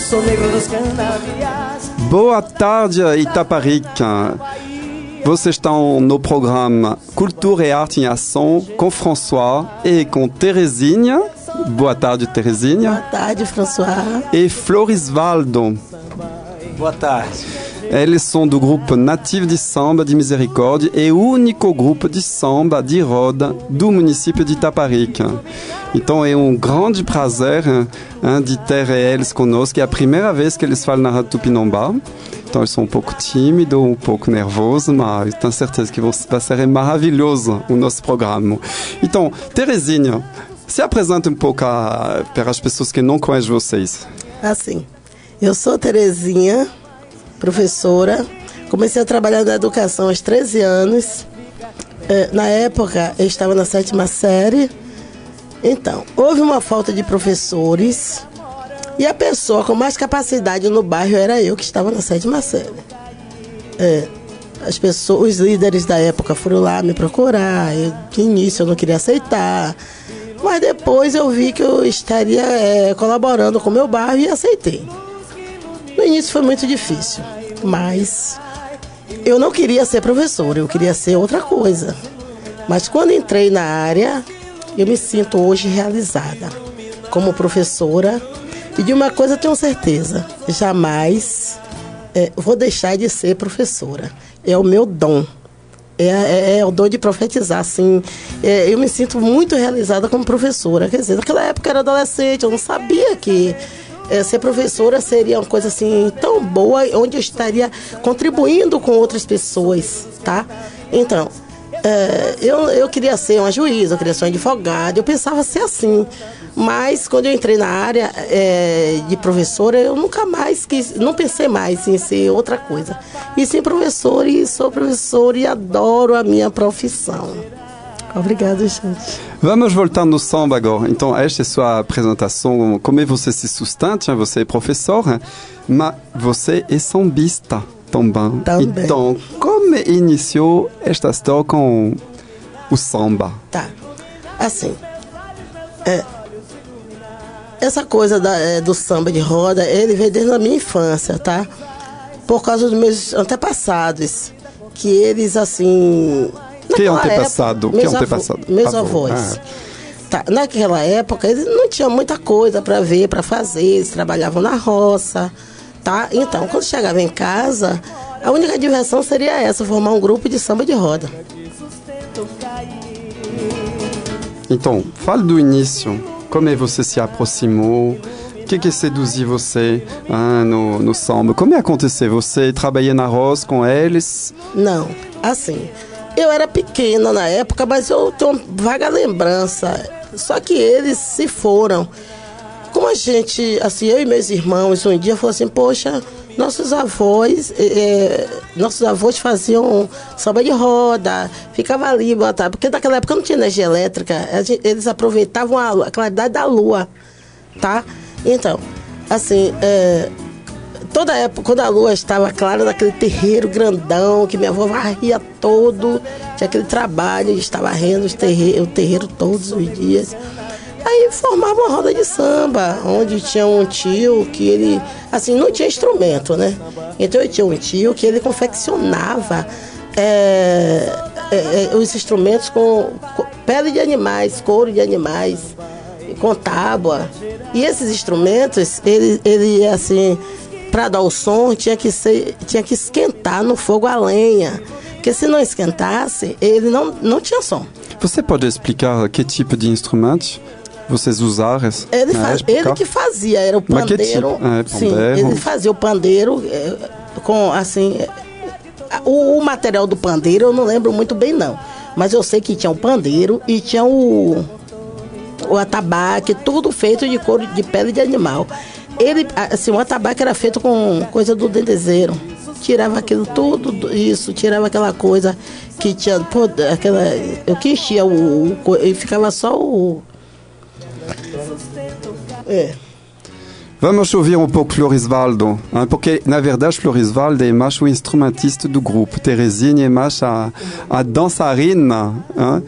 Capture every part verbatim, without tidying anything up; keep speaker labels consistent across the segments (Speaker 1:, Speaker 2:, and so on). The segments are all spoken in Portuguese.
Speaker 1: sou negro dos canaviais.
Speaker 2: Boa tarde, Itaparica. Vocês estão no programa Cultura e Arte em Ação com François e com Terezinha. Boa tarde, Terezinha.
Speaker 3: Boa tarde, François.
Speaker 2: E Florisvaldo.
Speaker 4: Boa tarde.
Speaker 2: Eles são do grupo Nativo de Samba de Misericórdia e o único grupo de samba de roda do município de Itaparica. Então é um grande prazer hein, de ter eles conosco. É a primeira vez que eles falam na Rádio Tupinambá. Então eles são um pouco tímidos, um pouco nervosos, mas tenho certeza que vai ser maravilhoso o nosso programa. Então, Terezinha, se apresenta um pouco a, para as pessoas que não conhecem vocês.
Speaker 3: Assim, eu sou Terezinha, professora. Comecei a trabalhar na educação aos treze anos. Na época, eu estava na sétima série. Então, houve uma falta de professores e a pessoa com mais capacidade no bairro era eu, que estava na sétima série. É, as pessoas, os líderes da época foram lá me procurar. Eu, de início eu não queria aceitar, mas depois eu vi que eu estaria é, colaborando com o meu bairro e aceitei. No início foi muito difícil, mas eu não queria ser professora, eu queria ser outra coisa. Mas quando entrei na área, eu me sinto hoje realizada como professora. E de uma coisa eu tenho certeza, jamais é, vou deixar de ser professora. É o meu dom, é, é, é o dom de profetizar, assim. É, eu me sinto muito realizada como professora. Quer dizer, naquela época eu era adolescente, eu não sabia que é, ser professora seria uma coisa assim tão boa, onde eu estaria contribuindo com outras pessoas, tá? Então, é, eu, eu queria ser uma juíza, eu queria ser uma advogada, eu pensava ser assim. Mas quando eu entrei na área é, de professora, eu nunca mais quis, não pensei mais em ser outra coisa. E sim professora, e sou professora e adoro a minha profissão. Obrigada, gente.
Speaker 2: Vamos voltar no samba agora. Então, esta é a sua apresentação, como você se sustenta, você é professora, mas você é sambista também.
Speaker 3: Também.
Speaker 2: Então, como iniciou esta história com o samba?
Speaker 3: Tá, assim, é, essa coisa da, é, do samba de roda, ele veio desde a minha infância, tá? Por causa dos meus antepassados, que eles, assim...
Speaker 2: Que antepassado?
Speaker 3: Época,
Speaker 2: que
Speaker 3: meus
Speaker 2: antepassado?
Speaker 3: Avô, meus
Speaker 2: Avô.
Speaker 3: avós.
Speaker 2: Ah.
Speaker 3: Tá, naquela época, eles não tinham muita coisa para ver, para fazer, eles trabalhavam na roça, tá? Então, quando chegava em casa, a única diversão seria essa, formar um grupo de samba de roda.
Speaker 2: Então, fale do início. Como é você se aproximou? O que que seduziu você ah, no, no samba? Como é aconteceu? Você trabalhou na roça com eles?
Speaker 3: Não, assim, eu era pequena na época, mas eu tenho uma vaga lembrança. Só que eles se foram. Como a gente, assim, eu e meus irmãos, um dia falou assim, poxa, nossos avós, é, nossos avós faziam samba de roda, ficava ali, botava, porque naquela época não tinha energia elétrica, eles aproveitavam a, a claridade da lua, tá? Então, assim, é, toda época, quando a lua estava clara, naquele terreiro grandão, que minha avó varria todo, tinha aquele trabalho de estar varrendo os terreiro, o terreiro todos os dias. Aí formava uma roda de samba, onde tinha um tio que ele, assim, não tinha instrumento, né? Então eu tinha um tio que ele confeccionava é, é, os instrumentos com, com pele de animais, couro de animais, com tábua. E esses instrumentos, ele, ele assim, para dar o som, tinha que, ser, tinha que esquentar no fogo a lenha. Porque se não esquentasse, ele não, não tinha som.
Speaker 2: Você pode explicar que tipo de instrumentos vocês usaram?
Speaker 3: Ele, faz, ele que fazia, era o pandeiro.
Speaker 2: Tipo? É,
Speaker 3: sim,
Speaker 2: pandeiro.
Speaker 3: ele fazia o pandeiro é, com, assim... É, o, o material do pandeiro eu não lembro muito bem, não. Mas eu sei que tinha o pandeiro e tinha o, o atabaque, tudo feito de couro, de pele de animal. Ele, assim, o atabaque era feito com coisa do dendezeiro. Tirava aquilo tudo, isso, tirava aquela coisa que tinha, pô, aquela... Eu que enchia o... o e ficava só o... É.
Speaker 2: Vamos ouvir um pouco Florisvaldo, hein? Porque, na verdade, Florisvaldo é mais o instrumentista do grupo. Terezinha é mais a, a dançarina. Hein?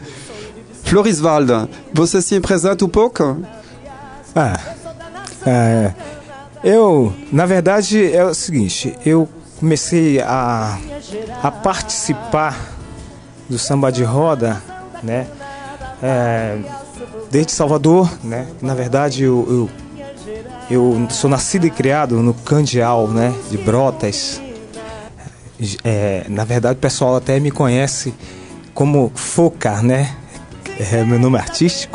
Speaker 2: Florisvaldo, você se apresenta um pouco?
Speaker 4: Ah, é, Eu, na verdade, é o seguinte, eu comecei a, a participar do samba de roda, né, é, desde Salvador, né, na verdade eu, eu, eu sou nascido e criado no Candeal, né, de Brotas, é, na verdade o pessoal até me conhece como Foca, né, é meu nome artístico,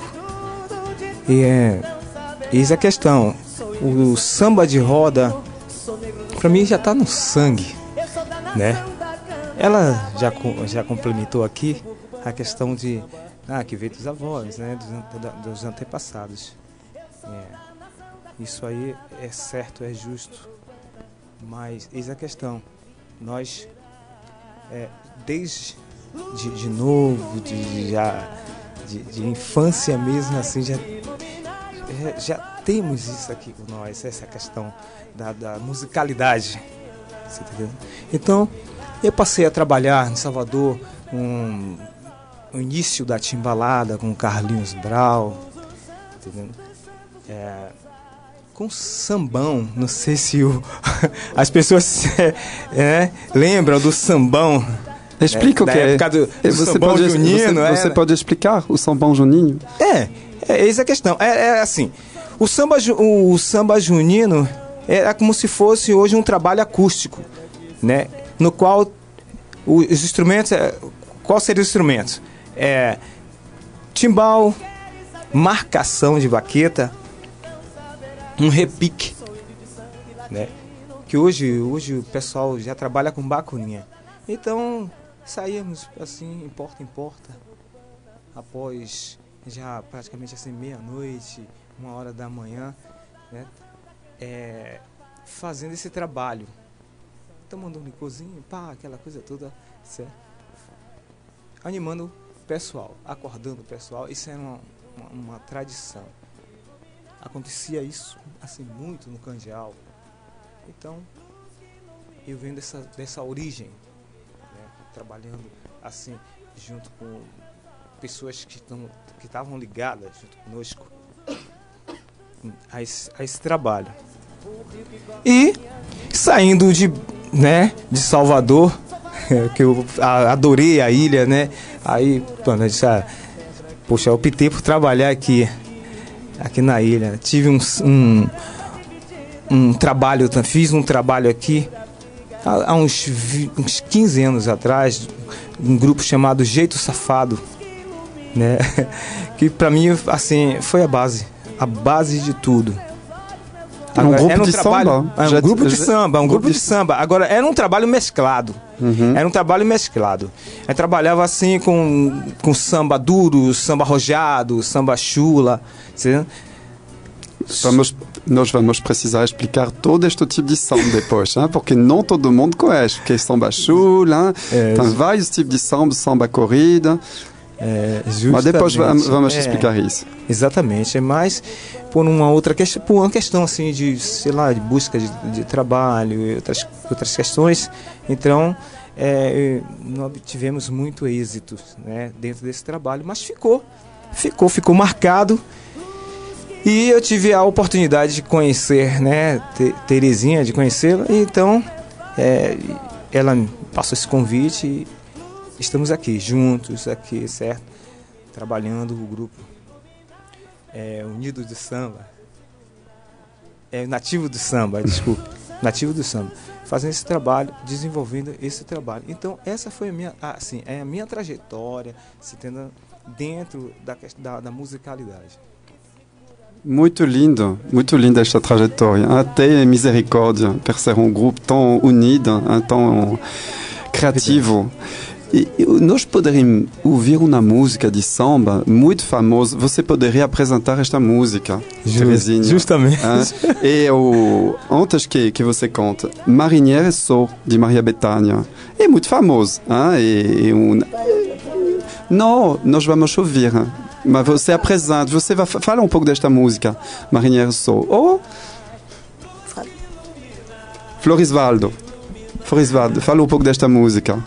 Speaker 4: e é, eis a questão, o samba de roda, pra mim já tá no sangue, né? Ela já, já complementou aqui a questão de ah, que veio dos avós, né? Dos, dos antepassados. É, isso aí é certo, é justo. Mas eis a questão. Nós, é, desde de, de novo, de, já, de, de infância mesmo, assim, já, já, já temos isso aqui com nós, essa questão da, da musicalidade. Você tá entendendo? Então, eu passei a trabalhar em Salvador um, o início da timbalada com Carlinhos Brau, entendeu? É, com sambão, não sei se o, as pessoas é, é, lembram do sambão.
Speaker 2: Explica o que é.
Speaker 4: Do, do
Speaker 2: você,
Speaker 4: sambão
Speaker 2: pode,
Speaker 4: junino,
Speaker 2: você, você pode explicar o sambão juninho?
Speaker 4: É, é essa a questão. É, é assim, o samba, o, o samba junino é como se fosse hoje um trabalho acústico, né? No qual os instrumentos, qual seria os instrumentos? É, timbal, marcação de baqueta, um repique, né? Que hoje, hoje o pessoal já trabalha com bacuninha. Então saímos assim, em porta em porta, após já praticamente assim meia-noite, uma hora da manhã, né? É, fazendo esse trabalho, tomando um licorzinho, pá, aquela coisa toda, certo? Animando o pessoal, acordando o pessoal. Isso era uma, uma, uma tradição. Acontecia isso assim muito no Candeal. Então eu venho dessa, dessa origem, né? Trabalhando assim junto com pessoas que estão que estavam ligadas junto conosco a esse, a esse trabalho. E saindo de, né, de Salvador, que eu adorei a ilha, né? Aí, pô, eu disse, ah, poxa, eu optei por trabalhar aqui, aqui na ilha. Tive um, um, um trabalho, fiz um trabalho aqui há, há uns, uns quinze anos atrás, um grupo chamado Jeito Safado, né? Que pra mim, assim, foi a base, a base de tudo.
Speaker 2: Agora, um grupo
Speaker 4: era um
Speaker 2: de
Speaker 4: trabalho,
Speaker 2: samba?
Speaker 4: É um
Speaker 2: Já,
Speaker 4: grupo de
Speaker 2: já,
Speaker 4: samba, um grupo, grupo de...
Speaker 2: de
Speaker 4: samba. Agora, era um trabalho mesclado. Uhum. Era um trabalho mesclado. Eu trabalhava assim com, com samba duro, samba arrojado, samba chula. Assim.
Speaker 2: Vamos, nós vamos precisar explicar todo este tipo de samba depois, hein? Porque não todo mundo conhece. Que é samba chula, é, tem vários tipos de samba, samba corrida.
Speaker 4: É,
Speaker 2: mas depois vamos, vamos
Speaker 4: é,
Speaker 2: explicar isso.
Speaker 4: Exatamente, mas por uma outra questão, por uma questão assim de, sei lá, de busca de, de trabalho e outras, outras questões, então é, não obtivemos muito êxito, né, dentro desse trabalho, mas ficou, ficou, ficou marcado. E eu tive a oportunidade de conhecer, né, Terezinha, de conhecê-la, e então é, ela me passou esse convite e estamos aqui, juntos, aqui, certo? Trabalhando o grupo é, Unido do Samba. É Nativo do Samba, desculpa. Nativo do Samba. Fazendo esse trabalho, desenvolvendo esse trabalho. Então, essa foi a minha, assim, é a minha trajetória, se tendo dentro da, da, da musicalidade.
Speaker 2: Muito lindo, muito linda esta trajetória. Até Misericórdia, por ser um grupo tão unido, tão criativo. E, e nós poderíamos ouvir uma música de samba muito famosa. Você poderia apresentar esta música,
Speaker 4: Just,
Speaker 2: Terezinha.
Speaker 4: Justamente.
Speaker 2: Hein? E o, antes que, que você conta, Marinheiro Sou, de Maria Bethânia. É muito famoso. Hein? E, e um... Não, nós vamos ouvir. Hein? Mas você apresenta, você vai falar um pouco desta música, Marinheiro Sou. Ou... Florisvaldo. Florisvaldo, fala um pouco desta música.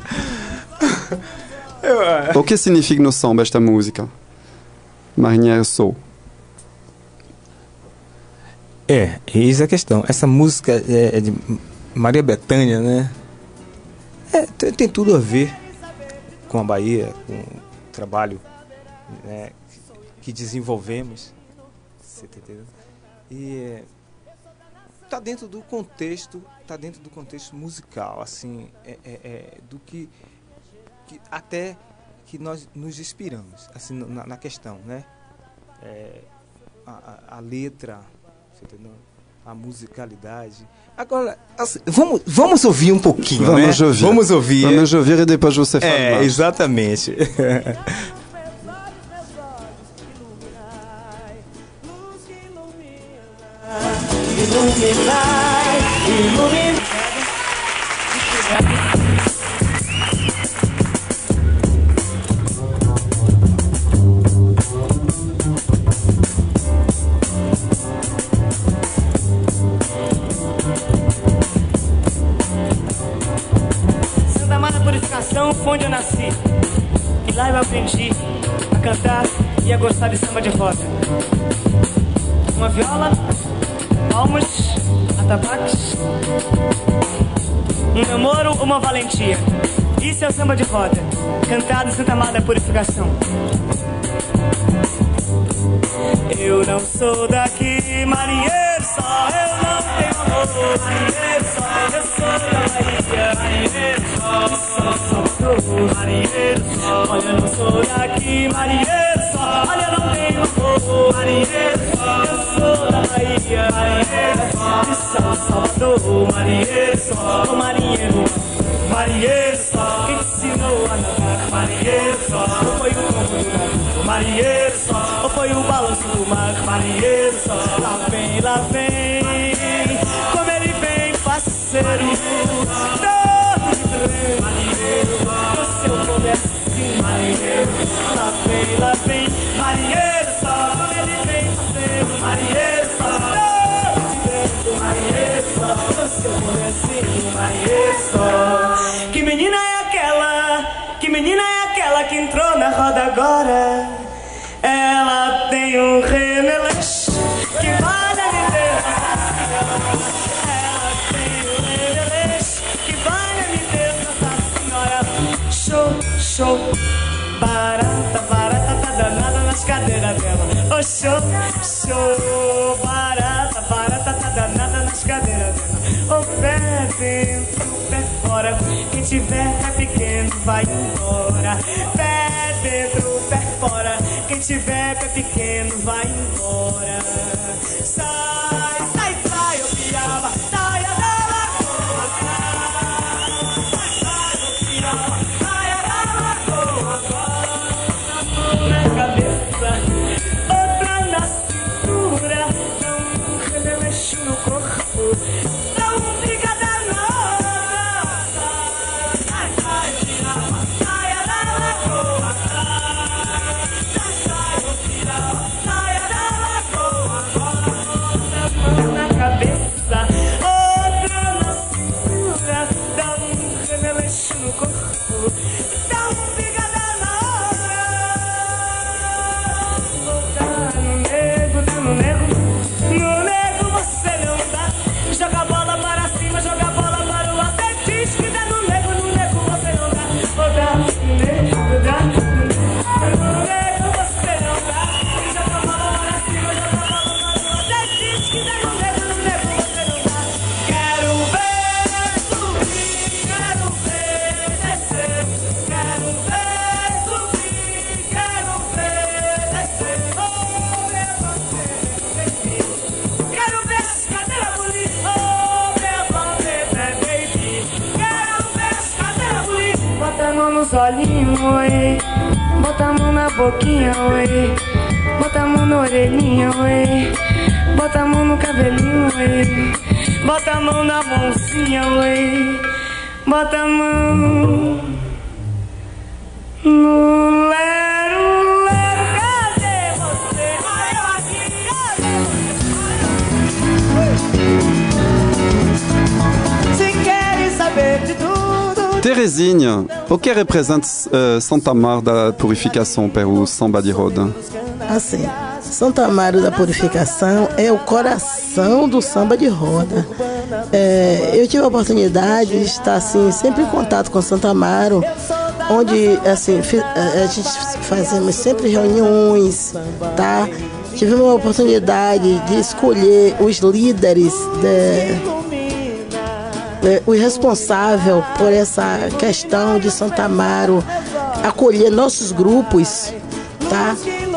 Speaker 2: O que significa no samba esta música? Marinheiro Sou.
Speaker 4: É, eis a questão. Essa música é, é de Maria Bethânia, né? É, tem, tem tudo a ver com a Bahia, com o trabalho, né, que desenvolvemos. Você tá entendendo? E é, tá dentro do contexto, tá dentro do contexto musical, assim, é, é, é, do que, que até que nós nos inspiramos, assim, na, na questão, né? É, a, a, a letra, você entendeu? A musicalidade. Agora, assim, vamos, vamos ouvir um pouquinho,
Speaker 2: Vamos
Speaker 4: né?
Speaker 2: ouvir.
Speaker 4: Vamos ouvir.
Speaker 2: Vamos ouvir e depois você fala
Speaker 4: É,
Speaker 2: mais.
Speaker 4: exatamente.
Speaker 1: Iluminai, iluminai. Santa Amada Purificação foi onde eu nasci. E lá eu aprendi a cantar e a gostar de samba de roda. Uma viola, palmos, atabaques, um namoro, uma valentia. Isso é o samba de roda, cantado em Santa Amada Purificação. Eu não sou daqui, marinheiro só, eu não tenho amor. Marinheiro só, eu sou da Bahia. Marinheiro só, sou Salvador. Marinheiro só, olha, eu não sou daqui, marinheiro só, olha, eu não tenho amor. Marinheiro só, eu sou da Bahia. Marinheiro só, de São Salvador. Marinheiro só, o marinheiro, marinheiro só, quem te ensinou a nadar? Marinheiro só, ou foi o combo do navio? Marinheiro só, ou foi o balanço do mar? Marinheiro só, lá vem, lá vem, como ele vem, parceiro, todo de trem. Marinheiro, o seu poder sim, marinheiro, lá vem, lá vem, marinheiro só, como ele vem, parceiro, marinheiro só, todo de dentro, marinheiro só, o seu poder sim, marinheiro só. Que menina é aquela, que menina é aquela que entrou na roda agora? Ela tem um remeleixo que vale a me Deus. Ela tem um remeleixo que vale a me Deus, Nossa Senhora. Show, show, barata, barata, tá danada nas cadeiras dela. Oh, show, show, barata, barata, tá danada nas cadeiras dela. Oh, pé dentro, pé fora, quem tiver pé pequeno vai embora. Pé dentro, pé fora, quem tiver pé pequeno vai embora. Sai, sai, sai, ô piaba, saia da lagoa. Sai, sai, ô piaba, saia da lagoa. Uma na cabeça, outra na cintura, dá um remeleixo no corpo, dá um briga danada. Sai, sai, ô piaba, saia da lagoa. Sai, sai, ô piaba, saia da lagoa. Uma na cabeça, outra na cintura, dá um remeleixo no corpo, dá um briga danada. Dá no nego, dá no nego, no nego você não dá. Joga a bola para cima, joga a bola para o alto. É diz que dá no nego, no nego você não dá. Oh, dá no nego, dá no nego, no nego você não dá. Joga a bola para cima, joga a bola para o alto. É diz que dá no nego, no nego você não dá. Quero ver subir, quero ver descer. Quero ver subir, quero ver descer. Oh, levante, baby. Quero ver as cadeiras bulir. Oh, levante, baby. Quero ver as cadeiras bulir. Bota a mão nos olhinhos, oi. Bota a mão na boquinha, oi. Bota a mão na orelhinha, oi. Bota a mão no cabelinho, oi. Bota a mão na mãozinha, oi. Bota a mão no lero, lero. Cadê você? Olha eu aqui, cadê você? Se querem saber de tudo.
Speaker 2: Terezinha, o que representa uh, Santa Amada Purificação para o samba de roda?
Speaker 3: Assim, Santo Amaro da Purificação é o coração do samba de roda. É, eu tive a oportunidade de estar assim, sempre em contato com Santo Amaro, onde assim, a gente fazemos sempre reuniões, tá? Tivemos a oportunidade de escolher os líderes, de, de, o responsável por essa questão de Santo Amaro acolher nossos grupos, tá?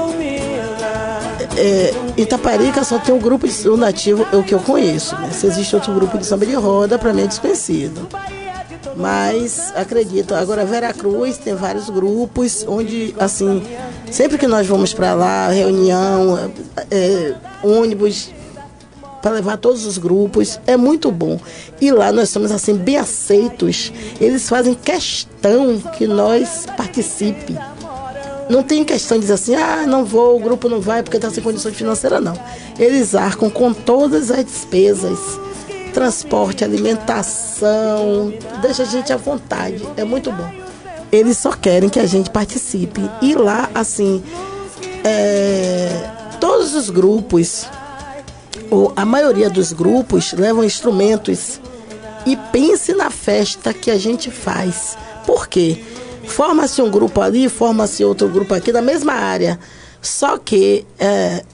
Speaker 3: É, Itaparica só tem um grupo de um nativo, é o que eu conheço, né? Se existe outro grupo de samba de roda, para mim é desconhecido. Mas acredito, agora Veracruz tem vários grupos onde, assim, sempre que nós vamos para lá, reunião, é, ônibus para levar todos os grupos, é muito bom. E lá nós somos assim bem aceitos. Eles fazem questão que nós participe. Não tem questão de dizer assim, ah, não vou, o grupo não vai porque está sem condições financeiras, não. Eles arcam com todas as despesas, transporte, alimentação, deixa a gente à vontade, é muito bom. Eles só querem que a gente participe. E lá, assim, é, todos os grupos, ou a maioria dos grupos, levam instrumentos e pense na festa que a gente faz. Por quê? Forma-se um grupo ali, forma-se outro grupo aqui, da mesma área. Só que é,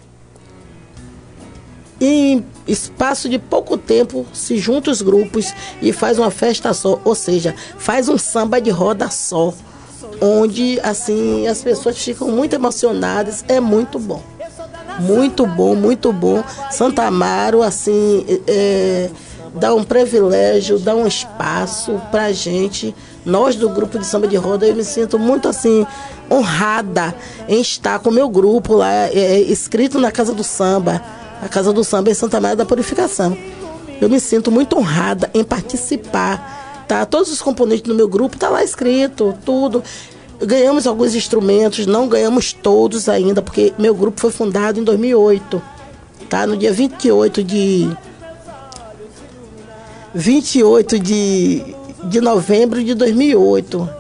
Speaker 3: em espaço de pouco tempo se juntam os grupos e faz uma festa só. Ou seja, faz um samba de roda só. Onde assim as pessoas ficam muito emocionadas. É muito bom. Muito bom, muito bom. Santo Amaro, assim, é, dá um privilégio, dá um espaço pra gente. Nós do grupo de samba de roda, eu me sinto muito assim honrada em estar com o meu grupo lá, é, escrito na Casa do Samba. A Casa do Samba é Santo Amaro da Purificação. Eu me sinto muito honrada em participar, tá? Todos os componentes do meu grupo tá lá escrito, tudo. Ganhamos alguns instrumentos, não ganhamos todos ainda, porque meu grupo foi fundado em dois mil e oito, tá? No dia vinte e oito de vinte e oito de de novembro de dois mil e oito.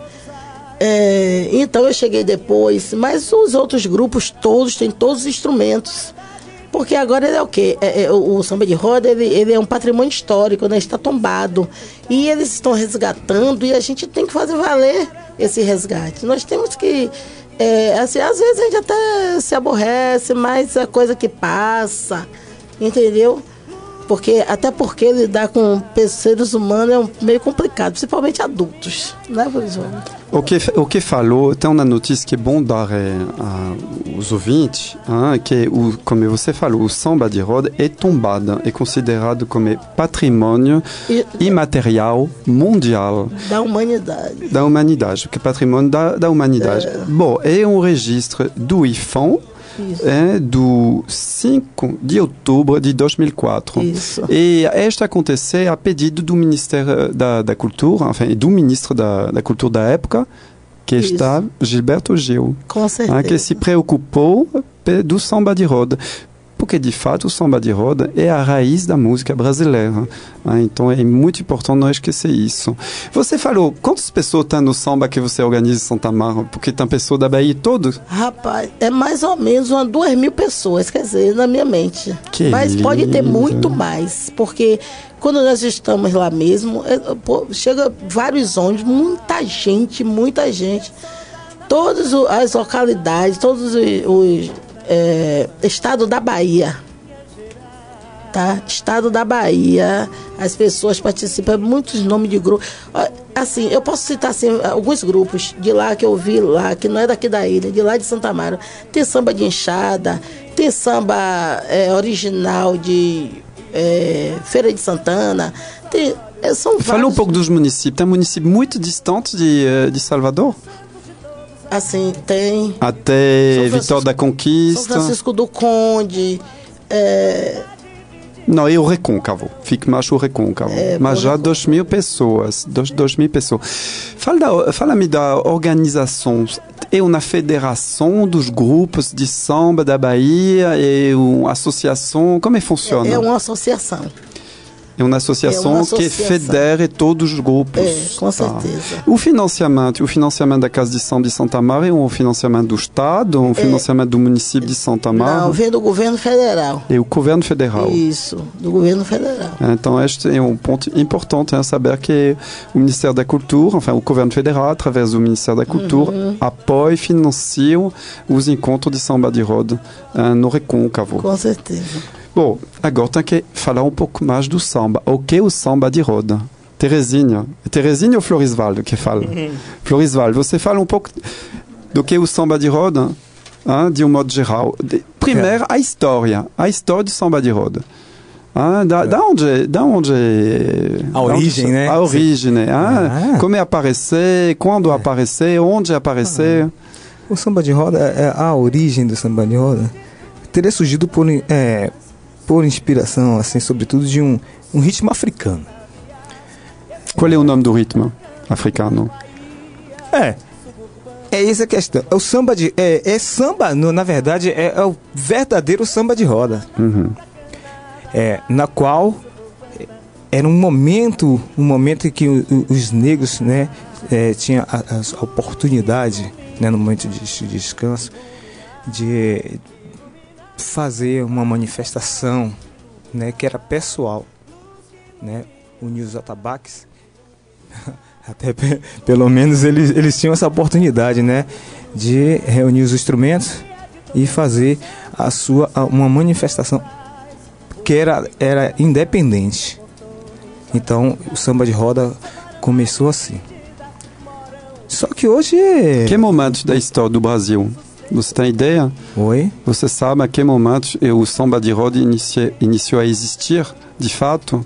Speaker 3: É, então eu cheguei depois, mas os outros grupos todos têm todos os instrumentos, porque agora ele é o quê? É, é, o, o samba de roda ele, ele é um patrimônio histórico, né? Está tombado e eles estão resgatando e a gente tem que fazer valer esse resgate. Nós temos que é, assim, às vezes a gente até se aborrece, mas é coisa que passa, entendeu? Porque, até porque lidar com seres humanos é um, meio complicado, principalmente adultos, né, professor?
Speaker 2: O que, o que falou, tem uma notícia que é bom dar é, aos ouvintes, hein, que, o, como você falou, o samba de roda é tombado, é considerado como patrimônio e, imaterial mundial.
Speaker 3: Da humanidade.
Speaker 2: Da humanidade, que é patrimônio da, da humanidade. É. Bom, é um registro do I F A M, é do cinco de outubro de dois mil e quatro.
Speaker 3: Isso.
Speaker 2: E este aconteceu a pedido do Ministério da, da Cultura, enfim, do Ministro da, da Cultura da época, que Isso. está Gilberto Gil.
Speaker 3: Com certeza.
Speaker 2: Que se preocupou do samba de roda. Porque, de fato, o samba de roda é a raiz da música brasileira. Então, é muito importante não esquecer isso. Você falou, quantas pessoas estão no samba que você organiza em Santo Amaro? Porque tem pessoas da Bahia todos?
Speaker 3: Rapaz, é mais ou menos umas duas mil pessoas, quer dizer, na minha mente.
Speaker 2: Que
Speaker 3: Mas
Speaker 2: lindo.
Speaker 3: Pode ter muito mais, porque quando nós estamos lá mesmo, é, pô, chega vários ônibus, muita gente, muita gente. Todas as localidades, todos os... os É, estado da Bahia, tá? Estado da Bahia, as pessoas participam, muitos nomes de grupo. Assim, eu posso citar assim, alguns grupos de lá que eu vi lá, que não é daqui da ilha, de lá de Santo Amaro. Tem samba de enxada, tem samba é, original de é, Feira de Santana, tem, é, são vários.
Speaker 2: Fala um pouco dos municípios. Tem um município muito distante de, de Salvador?
Speaker 3: Assim, tem...
Speaker 2: Até Vitória da Conquista...
Speaker 3: São Francisco do Conde... É...
Speaker 2: Não, é o Recôncavo. Fica mais o Recôncavo. É, mas já dois mil pessoas. Dois, dois mil pessoas. Fala-me fala da organização. É uma federação dos grupos de samba da Bahia? É uma associação? Como é que funciona?
Speaker 3: É, é uma associação.
Speaker 2: É uma associação,
Speaker 3: É uma associação.
Speaker 2: que federa todos os grupos.
Speaker 3: É, com certeza.
Speaker 2: O financiamento, o financiamento da Casa de Samba de Santa Amaro é um financiamento do Estado, um financiamento do município de Santa Amaro?
Speaker 3: Não, vem do governo federal.
Speaker 2: É o governo federal.
Speaker 3: Isso, do governo federal.
Speaker 2: Então, este é um ponto importante, hein, saber que o Ministério da Cultura, enfin, o governo federal, através do Ministério da Cultura, uhum. apoia e financia os encontros de samba de roda hein, no Recôncavo.
Speaker 3: Com certeza.
Speaker 2: Bom, agora tem que falar um pouco mais do samba. O que é o samba de roda? Terezinha. Terezinha ou Florisvaldo que fala? Uhum. Florisvaldo, você fala um pouco do que é o samba de roda, hein, de um modo geral. De, primeiro, a história. A história do samba de roda. Ah, da, da onde, da onde
Speaker 4: a origem,
Speaker 2: onde,
Speaker 4: né?
Speaker 2: A origem, né? Ah, ah. Como é aparecer, quando é. aparecer, onde aparecer. Ah.
Speaker 4: O samba de roda, é, a origem do samba de roda teria surgido por, é, por inspiração, assim, sobretudo de um, um ritmo africano.
Speaker 2: Qual é o nome do ritmo africano?
Speaker 4: É, é essa a questão. O samba de, é, é samba, no, na verdade, é, é o verdadeiro samba de roda.
Speaker 2: Uhum.
Speaker 4: É, na qual era um momento, um momento em que o, o, os negros, né, é, tinham a, a oportunidade, né, no momento de, de descanso, de fazer uma manifestação, né, que era pessoal, né, unir os atabaques, até pe, pelo menos eles, eles tinham essa oportunidade, né, de reunir os instrumentos e fazer a sua uma manifestação que era, era independente. Então o samba de roda começou assim. Só que hoje...
Speaker 2: Que momento da história do Brasil? Você tem ideia?
Speaker 4: Oi?
Speaker 2: Você sabe a que momento o samba de roda inicia, iniciou a existir, de fato?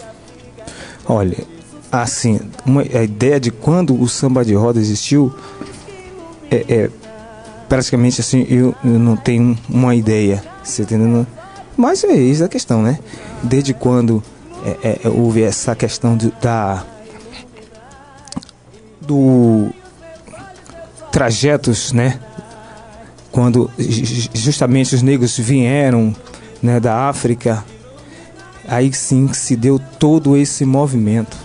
Speaker 4: Olha, assim, uma, a ideia de quando o samba de roda existiu é, é praticamente assim, eu, eu não tenho uma ideia, você entendeu? Mas é isso a questão, né? Desde quando é, é, houve essa questão de, da do trajetos, né? Quando justamente os negros vieram, né, da África, aí sim que se deu todo esse movimento.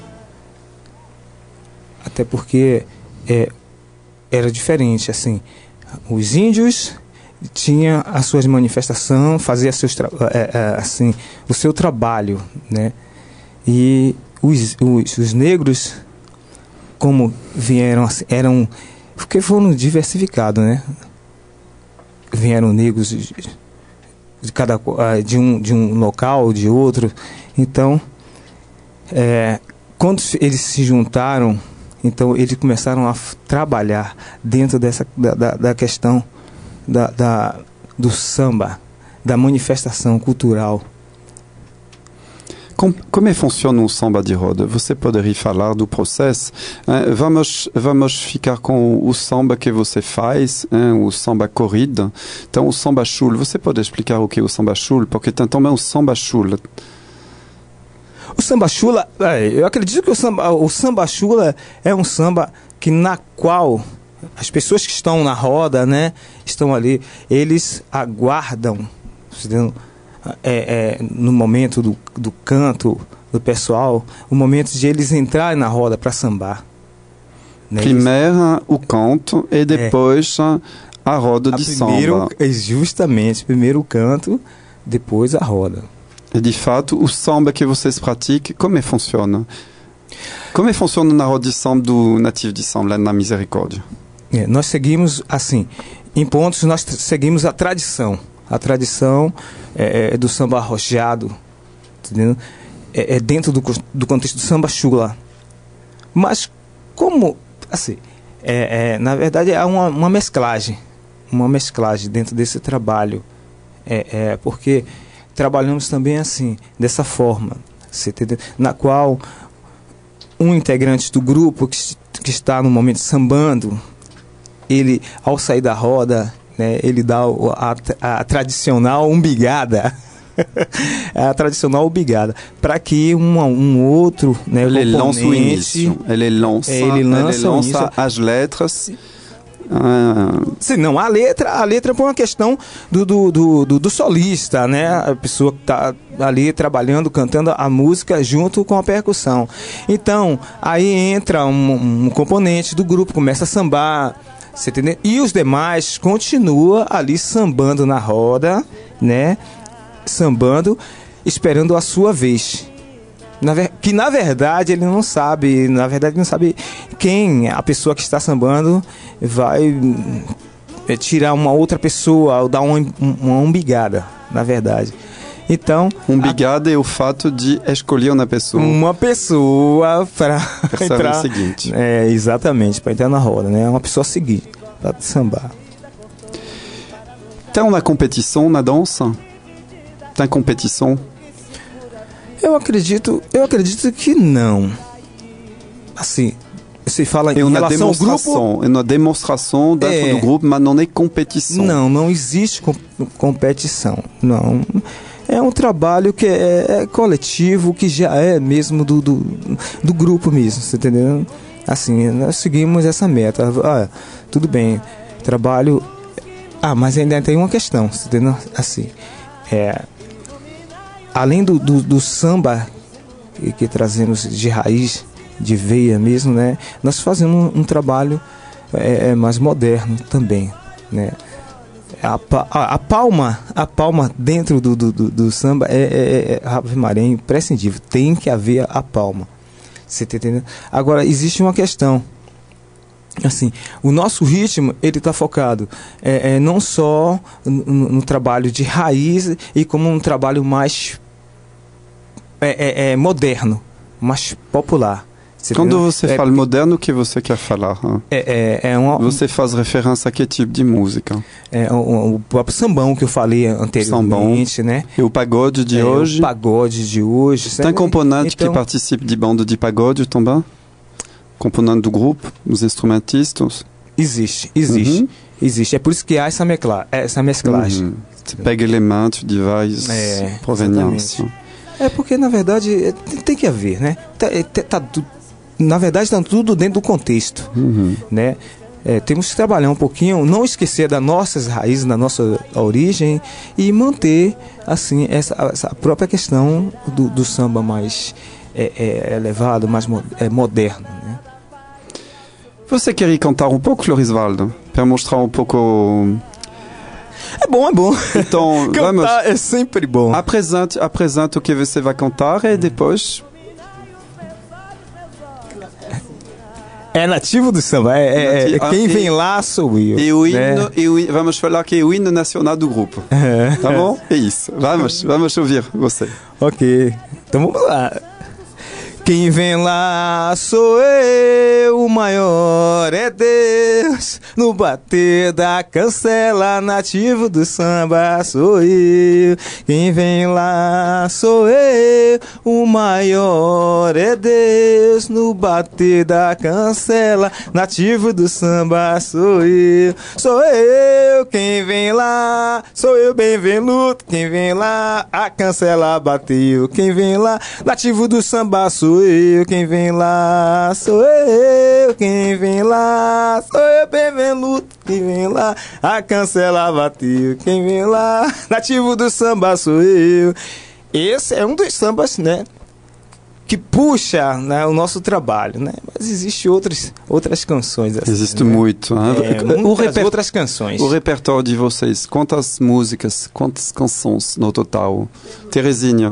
Speaker 4: Até porque é, era diferente, assim, os índios tinham as suas manifestações, faziam seus tra- é, é, assim, o seu trabalho, né? E os, os, os negros, como vieram, assim, eram, porque foram diversificados, né? Vieram negros de, de cada de um de um local, de outro. Então, é, quando eles se juntaram, então eles começaram a f- trabalhar dentro dessa da, da, da questão da, da do samba, da manifestação cultural.
Speaker 2: Como, como funciona um samba de roda? Você poderia falar do processo? Eh, vamos, vamos ficar com o samba que você faz, hein, o samba corrida. Então, o samba chula. Você pode explicar o que é o samba chula? Porque tem também o samba chula.
Speaker 4: O samba chula, eu acredito que o samba, o samba chula é um samba que na qual as pessoas que estão na roda, né, estão ali, eles aguardam, entendeu? É, é, no momento do, do canto do pessoal, o momento de eles entrarem na roda para sambar, né?
Speaker 2: Primeiro o canto e depois é. a roda a de
Speaker 4: primeiro,
Speaker 2: samba.
Speaker 4: Justamente, primeiro o canto, depois a roda.
Speaker 2: E de fato, o samba que vocês praticam, como funciona? Como funciona na roda de samba do Nativo de Samba, lá na Misericórdia?
Speaker 4: É, nós seguimos, assim, em pontos nós t- seguimos a tradição. A tradição é, é do samba arrojado, entendeu? É, é dentro do, do contexto do samba chula. Mas como, assim, é, é, na verdade é uma, uma mesclagem, uma mesclagem dentro desse trabalho. É, é, porque trabalhamos também assim, dessa forma, você entendeu? Na qual um integrante do grupo que, que está no momento sambando, ele, ao sair da roda, né, ele dá a, a, a tradicional umbigada, a tradicional umbigada, para que um, um outro, né,
Speaker 2: ele lança o início, ele lança,
Speaker 4: ele lança,
Speaker 2: ele lança as letras Ah,
Speaker 4: Sim, não, a letra, a letra é por uma questão do, do, do, do, do solista, né? A pessoa que tá ali trabalhando, cantando a música junto com a percussão. Então, aí entra um, um componente do grupo, começa a sambar, você entendeu? E os demais continuam ali sambando na roda, né? Sambando, esperando a sua vez. Na ver... Que na verdade ele não sabe, na verdade ele não sabe quem a pessoa que está sambando vai é, tirar uma outra pessoa ou dar uma, uma umbigada, na verdade. Então,
Speaker 2: umbigada a... é o fato de escolher uma pessoa.
Speaker 4: Uma pessoa para
Speaker 2: entrar o seguinte.
Speaker 4: É, exatamente, para entrar na roda, né? Uma pessoa seguinte para sambar.
Speaker 2: Tem uma competição na dança? Tem competição?
Speaker 4: Eu acredito, eu acredito que não. Assim, se fala
Speaker 2: é
Speaker 4: em
Speaker 2: uma
Speaker 4: relação ao grupo,
Speaker 2: é uma demonstração dentro
Speaker 4: é,
Speaker 2: do grupo, mas não é competição.
Speaker 4: Não, não existe com, competição. Não, é um trabalho que é, é coletivo, que já é mesmo do, do, do grupo mesmo, você entendeu? Assim, nós seguimos essa meta. Ah, tudo bem, trabalho. Ah, mas ainda tem uma questão, você entendeu? Assim, é além do, do, do samba que, que trazemos de raiz, de veia mesmo, né? Nós fazemos um, um trabalho é, é, mais moderno também, né? A, a, a palma, a palma dentro do, do, do, do samba é, é, é Ave Maria, é imprescindível. Tem que haver a palma. Você tá entendendo? Agora existe uma questão. Assim, o nosso ritmo ele está focado é, é, não só no, no trabalho de raiz e como um trabalho mais é, é, é moderno, mais popular. Você
Speaker 2: Quando
Speaker 4: entendeu?
Speaker 2: você
Speaker 4: é,
Speaker 2: fala moderno, o que você quer falar? Hein?
Speaker 4: É, é, é uma,
Speaker 2: você faz referência a que tipo de música?
Speaker 4: É o, o próprio sambão que eu falei anteriormente, sambão, né?
Speaker 2: E o pagode de
Speaker 4: é,
Speaker 2: hoje?
Speaker 4: O pagode de hoje.
Speaker 2: Tem componente
Speaker 4: então,
Speaker 2: que participe de banda de pagode também? Componente do grupo, os instrumentistas?
Speaker 4: Existe, existe, uhum. existe. É por isso que há essa, mecla, essa mesclagem.
Speaker 2: Uhum. Você pega elementos de várias
Speaker 4: é,
Speaker 2: proveniências.
Speaker 4: É porque, na verdade, tem, tem que haver, né? Tá, tá, tá, na verdade, está tudo dentro do contexto,
Speaker 2: uhum.
Speaker 4: né? É, temos que trabalhar um pouquinho, não esquecer das nossas raízes, da nossa origem e manter, assim, essa, essa própria questão do, do samba mais é, é, elevado, mais mo, é, moderno, né?
Speaker 2: Você queria cantar um pouco, Florisvaldo? Para mostrar um pouco...
Speaker 4: É bom, é bom.
Speaker 2: Então,
Speaker 4: cantar
Speaker 2: vamos...
Speaker 4: é sempre bom.
Speaker 2: Apresente, apresente o que você vai cantar e depois...
Speaker 4: É nativo do samba, é, é, é quem vem lá sou eu.
Speaker 2: E o hino,
Speaker 4: né?
Speaker 2: e o, vamos falar que é o hino nacional do grupo. Tá bom? É isso. Vamos, vamos ouvir você.
Speaker 4: Ok, então vamos lá. Quem vem lá sou eu, o maior é Deus. No bater da cancela, nativo do samba sou eu. Quem vem lá sou eu, o maior é Deus. No bater da cancela, nativo do samba sou eu. Sou eu, quem vem lá, sou eu bem veludo. Quem vem lá, a cancela bateu. Quem vem lá, nativo do samba sou eu, quem vem lá, sou eu, quem vem lá, sou eu bem veludo, quem vem lá, a cancela bateu, quem vem lá, nativo do samba sou eu. Esse é um dos sambas, né, que puxa, né, o nosso trabalho, né, mas existe outras, outras canções assim,
Speaker 2: existe
Speaker 4: né?
Speaker 2: muito,
Speaker 4: é,
Speaker 2: o reper...
Speaker 4: outras canções.
Speaker 2: O repertório de vocês, quantas músicas, quantas canções no total? Terezinha.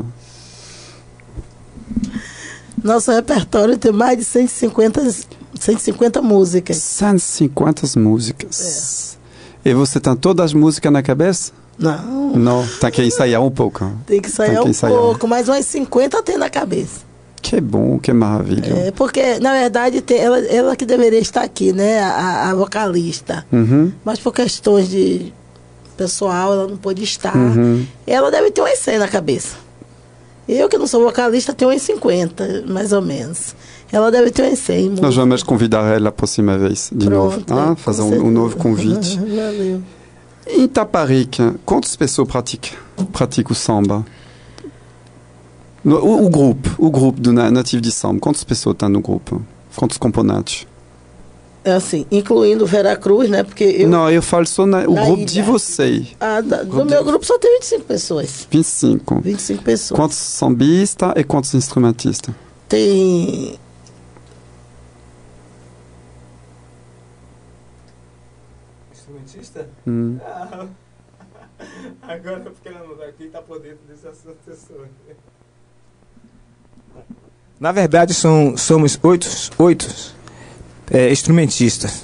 Speaker 3: Nosso repertório tem mais de cento e cinquenta, cento e cinquenta músicas.
Speaker 2: cento e cinquenta músicas. É. E você tem todas as músicas na cabeça?
Speaker 3: Não.
Speaker 2: Não, tem que ensaiar um pouco.
Speaker 3: Tem que ensaiar um ensaiar. pouco, mas umas cinquenta tem na cabeça.
Speaker 2: Que bom, que maravilha.
Speaker 3: É, porque, na verdade, tem, ela, ela que deveria estar aqui, né? A, a vocalista.
Speaker 2: Uhum.
Speaker 3: Mas por questões de pessoal, ela não pôde estar.
Speaker 2: Uhum.
Speaker 3: Ela deve ter umas cem na cabeça. Eu, que não sou vocalista, tenho uns cinquenta, mais ou menos. Ela deve ter uns cem.
Speaker 2: Nós vamos convidar ela a próxima vez, de
Speaker 3: Pronto,
Speaker 2: novo. Ah, fazer um, um novo convite.
Speaker 3: Valeu.
Speaker 2: Em Itaparica, quantas pessoas praticam, praticam o samba? No, o, o grupo, o grupo do Nativo de Samba, quantas pessoas tem no grupo? Quantos componentes?
Speaker 3: é assim, incluindo Veracruz, né? Porque eu,
Speaker 2: Não, eu falo só na, o
Speaker 3: Na
Speaker 2: grupo
Speaker 3: ilha.
Speaker 2: de vocês.
Speaker 3: ah, da, do
Speaker 2: grupo
Speaker 3: meu
Speaker 2: de-
Speaker 3: grupo só tem vinte e cinco pessoas.
Speaker 2: vinte e cinco.
Speaker 3: vinte e cinco pessoas.
Speaker 2: Quantos sambistas e quantos instrumentistas?
Speaker 3: Tem.
Speaker 4: Instrumentista?
Speaker 2: Hum.
Speaker 4: Agora eu fiquei quem tá por dentro desse assunto. Na verdade, são, somos oito, oito é, instrumentistas.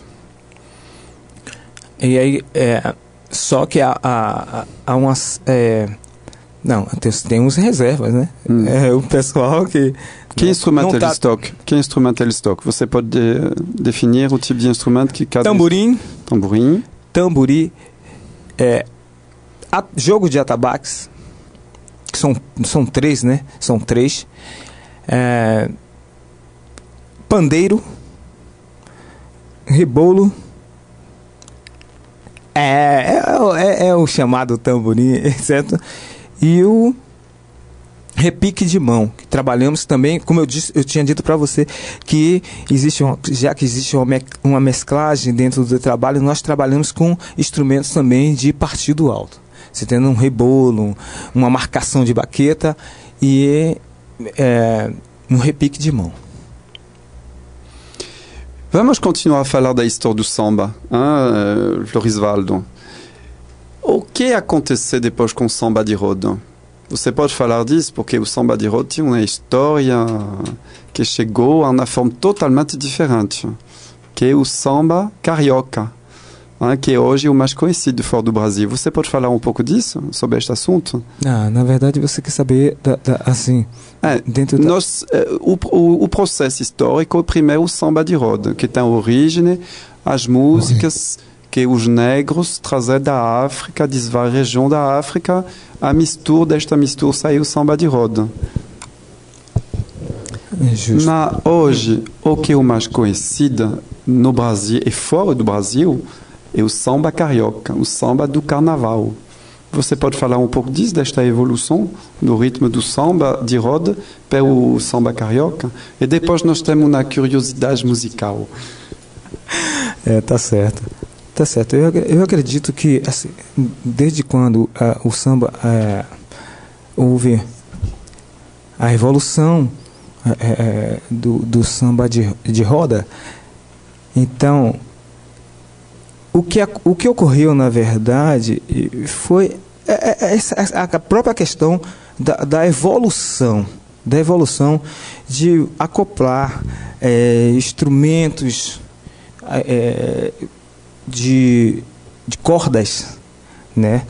Speaker 4: E aí, é, só que há, há, há umas. É, não, tem, tem uns reservas, né?
Speaker 2: Hum.
Speaker 4: É o pessoal que.
Speaker 2: Que
Speaker 4: não-
Speaker 2: instrumento
Speaker 4: não
Speaker 2: eles
Speaker 4: tá-
Speaker 2: tocam? Que instrumento eles tocam? Você pode eh, definir o tipo de instrumento que cada...
Speaker 4: Tamborim,
Speaker 2: Tamborim.
Speaker 4: tambori, é, a- jogo de atabaques, que são, são três, né? São três. É, pandeiro, rebolo, é, é, é, é o chamado tamborim, certo? E o repique de mão, que trabalhamos também, como eu disse, eu tinha dito para você que existe uma, já que existe uma, me- uma mesclagem dentro do trabalho, nós trabalhamos com instrumentos também de partido alto. Você tendo um rebolo, uma marcação de baqueta e é, um repique de mão.
Speaker 2: Vamos continuar a falar da história do samba, hein, eh, Florisvaldo. O que aconteceu depois com o samba de roda? Você pode falar disso, porque o samba de roda tinha uma história que chegou a uma forma totalmente diferente, que é o samba carioca, hein, que é hoje o mais conhecido fora do Brasil. Você pode falar um pouco disso, sobre este assunto?
Speaker 4: Ah, na verdade, você quer saber, da, da, assim,
Speaker 2: É,
Speaker 4: dentro da...
Speaker 2: nós, eh, o, o, o processo histórico é primeiro o samba de roda, que tem origem as músicas que os negros traziam da África, de várias regiões da África. A mistura desta mistura saiu o samba de roda.
Speaker 4: É justo.
Speaker 2: Mas hoje, o que é o mais conhecido no Brasil e fora do Brasil é o samba carioca, o samba do carnaval. Você pode falar um pouco disso, desta evolução do ritmo do samba de roda para o samba carioca? E depois nós temos uma curiosidade musical.
Speaker 4: É, tá certo. Tá certo. Eu, ac- eu acredito que, assim, desde quando ah, o samba ah, houve a evolução eh, eh, do, do samba de, de roda, então, o que, ac- o que ocorreu, na verdade, e foi é- é- essa- a própria questão da, da evolução, da evolução de acoplar eh, instrumentos eh, de, de cordas, né,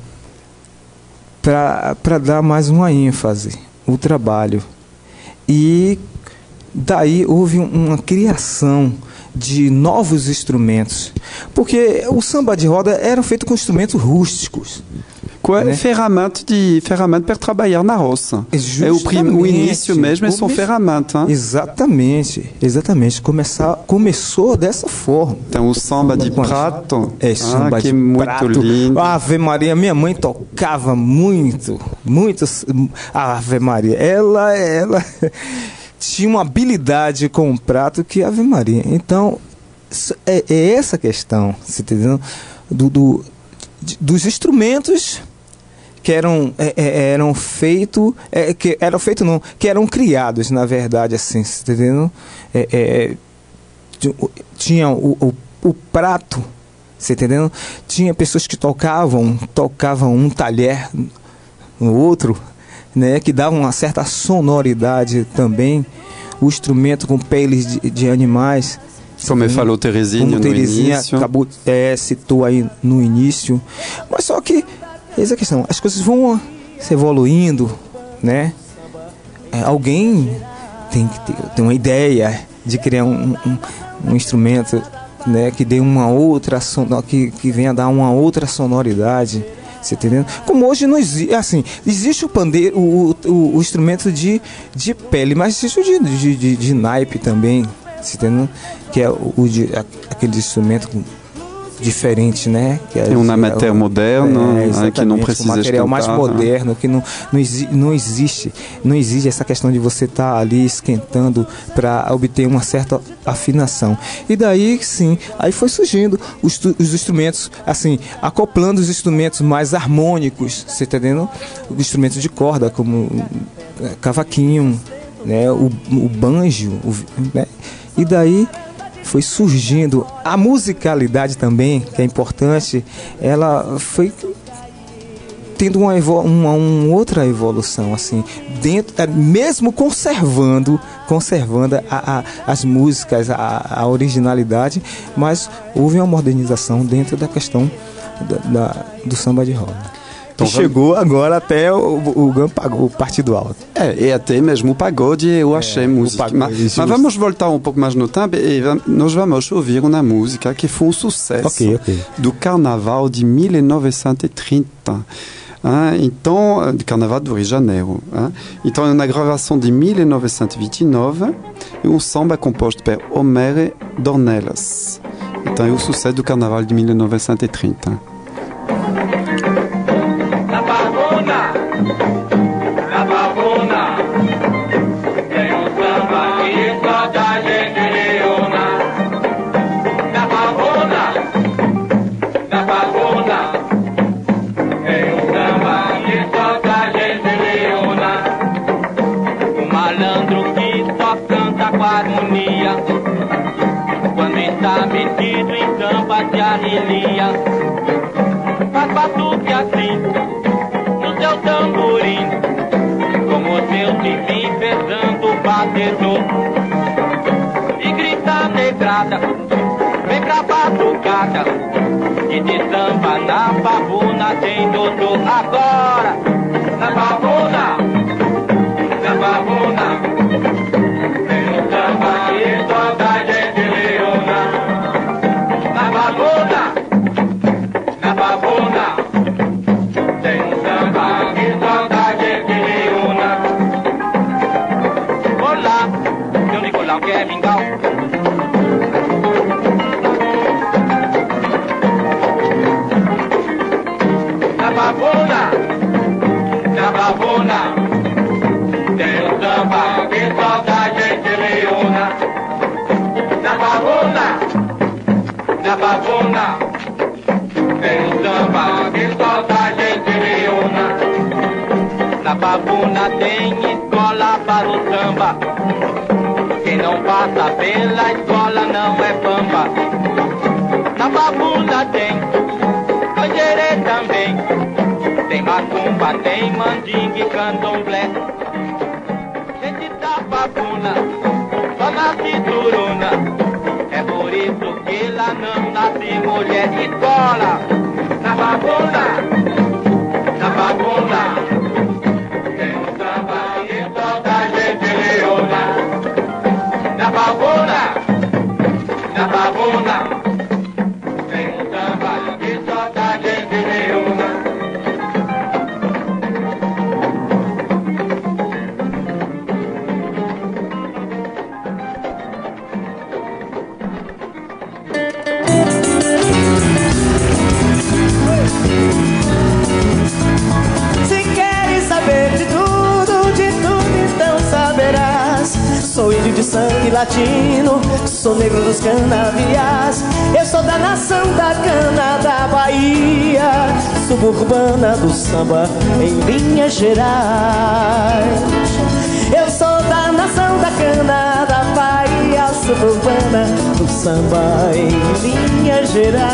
Speaker 4: para dar mais uma ênfase ao trabalho. E daí houve um- uma criação de novos instrumentos, porque o samba de roda era feito com instrumentos rústicos.
Speaker 2: Com
Speaker 4: Né?
Speaker 2: ferramenta de ferramenta para trabalhar na roça. É o, prim, o
Speaker 4: Justamente.
Speaker 2: início mesmo, é só
Speaker 4: O me-
Speaker 2: ferramenta. hein?
Speaker 4: Exatamente, exatamente. Começar, começou dessa forma.
Speaker 2: Então o samba de
Speaker 4: Quantos?
Speaker 2: prato,
Speaker 4: É,
Speaker 2: ah,
Speaker 4: samba
Speaker 2: que
Speaker 4: de
Speaker 2: é muito
Speaker 4: prato.
Speaker 2: lindo.
Speaker 4: Ave Maria, minha mãe tocava muito, muito. Ave Maria, ela, ela tinha uma habilidade com o prato que Ave Maria. Então, s- é, é essa questão, você entendeu? Do, do, de- dos instrumentos que eram, é, é, eram feitos, é, que eram feitos não, que eram criados, na verdade, assim, você tá entendendo? É, é, de- o- tinha o, o, o prato, você entendendo? Tinha pessoas que tocavam, tocavam um talher no outro, né, que davam uma certa sonoridade também, o instrumento com peles de, de animais.
Speaker 2: Como ele falou Terezinha
Speaker 4: Como
Speaker 2: no
Speaker 4: Terezinha
Speaker 2: início.
Speaker 4: acabou, é, citou aí no início. Mas só que, essa é a questão, as coisas vão se evoluindo, né? É, alguém tem que ter, ter uma ideia de criar um, um, um instrumento, né, que dê uma outra sono, que, que venha dar uma outra sonoridade. Você entendendo? Como hoje não existe, assim, existe o pandeiro, o, o, o instrumento de, de pele, mas existe o de, de, de, de naipe também, você entendendo? Que é o, o de, a- aquele instrumento com- diferente, né? Que
Speaker 2: é um amateur moderno, é, né, que não precisa
Speaker 4: um material
Speaker 2: esquentar,
Speaker 4: mais moderno, que não, não, exi não existe, não exige essa questão de você estar tá ali esquentando para obter uma certa afinação. E daí, sim, aí foi surgindo os, os instrumentos, assim, acoplando os instrumentos mais harmônicos, você tá entendendo? Os instrumentos de corda, como cavaquinho, né? O, o banjo, o, né? E daí foi surgindo a musicalidade também, que é importante, ela foi tendo uma, uma, uma outra evolução, assim, dentro, mesmo conservando, conservando a, a, as músicas, a, a originalidade, mas houve uma modernização dentro da questão da, da, do samba de roda. Então, que chegou agora até o, o, o, o partido alto.
Speaker 2: É, e até mesmo o pagode eu achei é, música. Pagode, mas, mas vamos voltar um pouco mais no tempo e nós vamos ouvir uma música que foi um sucesso
Speaker 4: okay, okay.
Speaker 2: do Carnaval de mil novecentos e trinta. Hein? Então, do Carnaval do Rio de Janeiro. Hein? Então, é uma gravação de mil novecentos e vinte e nove e um samba composto por Homer Dornelas. Então, é o sucesso do Carnaval de mil novecentos e trinta.
Speaker 5: Quando está metido em samba de arrelia, faz batuque assim no seu tamborim, como seu time pesando o batedor, e grita negrada, vem pra batucada, e de samba na pavuna tem doutor. Agora, na pavuna, na pavuna, toda gente leona, na babona, na babona, tem um samba que toda gente leona. Olá, seu Nicolau que é mingau. Na babona, na babona, tem um samba que toda gente leona. Na babona, na babona, tem um samba que solta a gente leona. Na babona tem escola para o samba, quem não passa pela escola não é bamba. Na babona tem canjerê também, tem macumba, tem mandinga e candomblé. Gente da babona só nasce turuna, é por isso que lá não nasce mulher. Escola, na babona, na babona, tem um samba e toda a gente leona. Na babona, na babona, tem um samba e toda a gente leona.
Speaker 1: Sou índio de sangue latino, sou negro dos canaviais. Eu sou da nação da cana da Bahia, suburbana do samba em Minas Gerais. Eu sou da nação da cana da Bahia, suburbana do samba em Minas Gerais.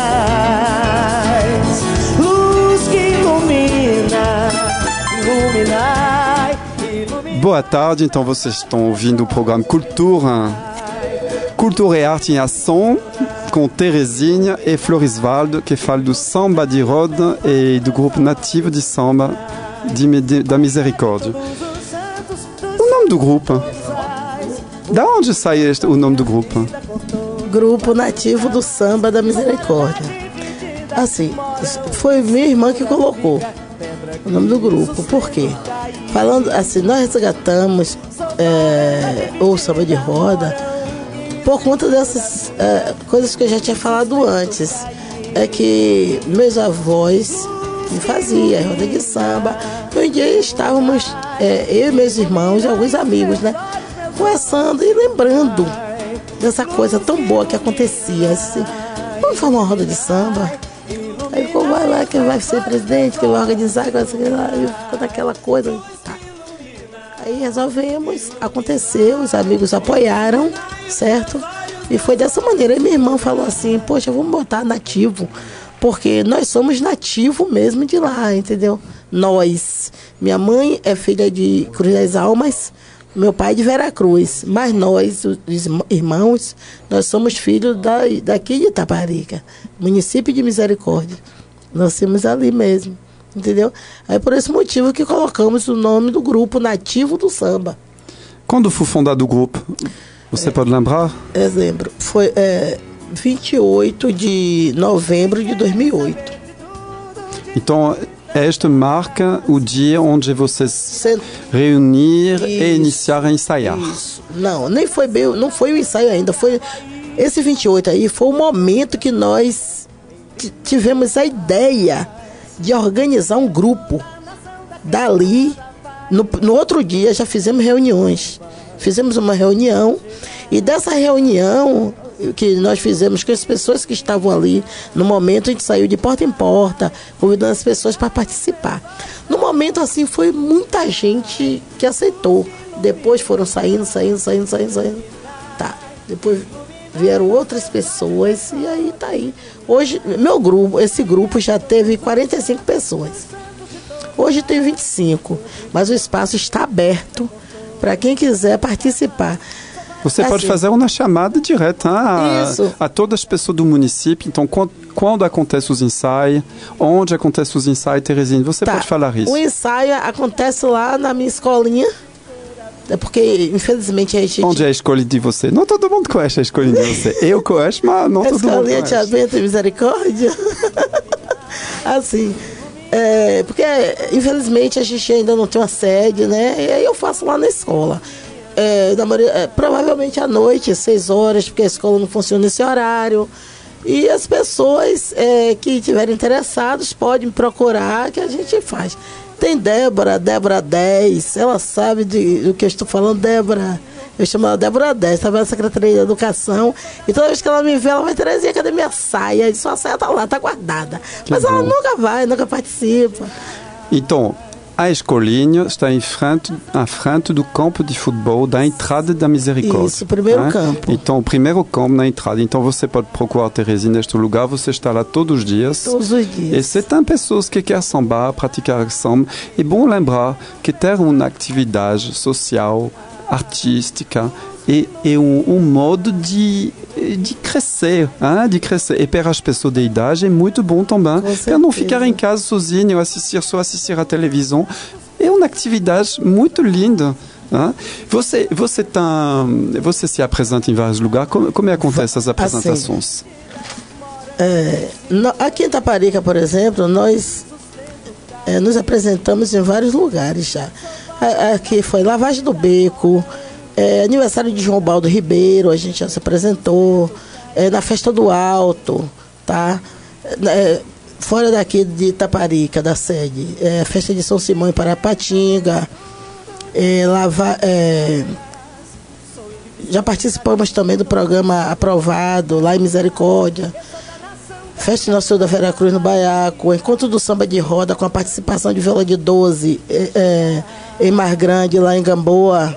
Speaker 1: Luz que ilumina, iluminai.
Speaker 2: Boa tarde, então vocês estão ouvindo o programa Cultura, Cultura e Arte em Ação, com Terezinha e Florisvaldo, que fala do samba de roda e do grupo nativo de samba de, de, da Misericórdia. O nome do grupo? Da onde sai este, o nome do grupo?
Speaker 3: Grupo Nativo do Samba da Misericórdia. Assim, foi minha irmã que colocou o nome do grupo. Por quê? Falando assim, nós resgatamos é, o samba de roda por conta dessas é, coisas que eu já tinha falado antes, é que meus avós me faziam roda de samba. E um dia estávamos, é, eu e meus irmãos e alguns amigos, né? Conversando e lembrando dessa coisa tão boa que acontecia. Assim, vamos formar uma roda de samba? Aí ficou, vai lá, quem vai ser presidente, quem vai organizar, quem vai ser lá, e ficou naquela coisa. Tá. Aí resolvemos, aconteceu, os amigos apoiaram, certo? E foi dessa maneira. Aí minha irmã falou assim, poxa, vamos botar nativo, porque nós somos nativo mesmo de lá, entendeu? Nós. Minha mãe é filha de Cruz das Almas, meu pai de Veracruz, mas nós, os irmãos, nós somos filhos da, daqui de Itaparica, município de Misericórdia. Nós somos ali mesmo, entendeu? Aí por esse motivo que colocamos o nome do grupo Nativo do Samba.
Speaker 2: Quando foi fundado o grupo? Você é, pode lembrar?
Speaker 3: Exemplo, foi é, vinte e oito de novembro de dois mil e oito.
Speaker 2: Então, este marca o dia onde vocês se reunir isso, e iniciar a ensaiar.
Speaker 3: Isso. Não, nem foi bem, não foi o ensaio ainda. Foi esse vinte e oito aí foi o momento que nós tivemos a ideia de organizar um grupo. Dali, no, no outro dia já fizemos reuniões. Fizemos uma reunião e dessa reunião que nós fizemos com as pessoas que estavam ali, no momento a gente saiu de porta em porta, convidando as pessoas para participar. No momento assim foi muita gente que aceitou. Depois foram saindo, saindo, saindo, saindo, saindo. Tá. Depois vieram outras pessoas e aí tá aí. Hoje, meu grupo, esse grupo já teve quarenta e cinco pessoas. Hoje tem vinte e cinco, mas o espaço está aberto para quem quiser participar.
Speaker 2: Você assim, pode fazer uma chamada direta a, a todas as pessoas do município. Então, quando, quando acontecem os ensaios, onde acontecem os ensaios, Terezinha, você tá. pode falar isso.
Speaker 3: O ensaio acontece lá na minha escolinha, é porque, infelizmente, a gente...
Speaker 2: Onde é a escola de você? Não todo mundo conhece a escola de você. Eu conheço, mas não a todo mundo conhece. A
Speaker 3: escolinha Tia Benta e Misericórdia. Assim, é, porque, infelizmente, a gente ainda não tem uma sede, né? E aí eu faço lá na escola. É, na maioria, é, provavelmente à noite, seis horas, porque a escola não funciona nesse horário. E as pessoas é, que estiverem interessadas podem me procurar, que a gente faz. Tem Débora, Débora dez, ela sabe de, do que eu estou falando, Débora. Eu chamo ela Débora dez, estava na Secretaria de Educação. E toda vez que ela me vê, ela vai, Terezinha, cadê minha saia? E sua saia está lá, está guardada. Que Mas bom. Ela nunca vai, nunca participa.
Speaker 2: Então, a escolinha está em frente, à frente do campo de futebol da entrada da Misericórdia.
Speaker 3: Isso, o primeiro né? campo.
Speaker 2: Então, o primeiro campo na entrada. Então, você pode procurar a Terezinha neste lugar, você está lá todos os dias.
Speaker 3: Todos os dias.
Speaker 2: E se tem pessoas que querem sambar, praticar samba, é bom lembrar que ter uma atividade social, artística, é, é um, um modo de, de crescer, hein? de crescer. E para as pessoas de idade é muito bom também, para não ficar em casa sozinho, assistir, só assistir à televisão. É uma atividade muito linda. Hein? Você, você, tá, você se apresenta em vários lugares. Como, como acontece as apresentações?
Speaker 3: Assim, é, no, aqui em Itaparica, por exemplo, nós é, nos apresentamos em vários lugares já. Aqui foi Lavagem do Beco, é, aniversário de João Baldo Ribeiro, a gente já se apresentou, é, na Festa do Alto, tá? É, fora daqui de Itaparica, da sede, é, Festa de São Simão em Parapatinga, é, lava, é, já participamos também do programa aprovado lá em Misericórdia, Festa Nacional da Veracruz no Baiaco, Encontro do Samba de Roda com a participação de Viola de doze, é, é, em Mar Grande, lá em Gamboa,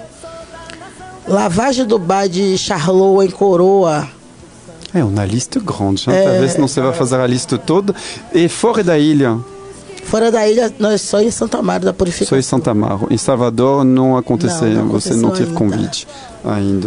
Speaker 3: Lavagem do Bar de Charloa, em Coroa.
Speaker 2: É uma lista grande, né? É, talvez não você vai fazer a lista toda. E fora da ilha?
Speaker 3: Fora da ilha, nós só em Santa Amaro da Purificação.
Speaker 2: Só em Santa Amaro. Em Salvador não aconteceu, não, não aconteceu você não teve ainda. Convite ainda.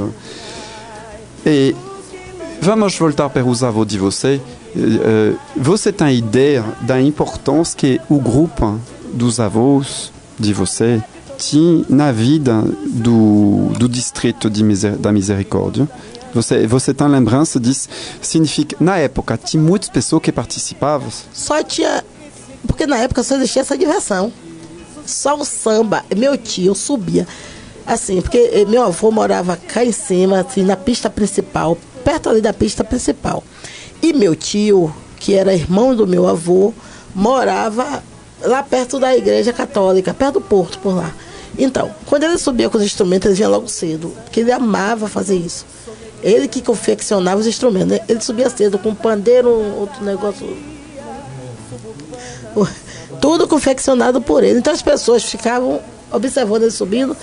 Speaker 2: E vamos voltar para os avós de você. Você tem ideia da importância que o grupo dos avós de você tinha na vida do, do distrito de Miser, da Misericórdia? Você, você tem lembrança disso? Significa, na época, tinha muitas pessoas que participavam?
Speaker 3: Só tinha... Porque na época só existia essa diversão. Só o samba. Meu tio subia. Assim, porque meu avô morava cá em cima, assim, na pista principal, perto ali da pista principal. E meu tio, que era irmão do meu avô, morava lá perto da igreja católica, perto do porto, por lá. Então, quando ele subia com os instrumentos, ele vinha logo cedo, porque ele amava fazer isso. Ele que confeccionava os instrumentos, né? Ele subia cedo com um pandeiro, outro negócio... Tudo confeccionado por ele. Então as pessoas ficavam observando ele subindo.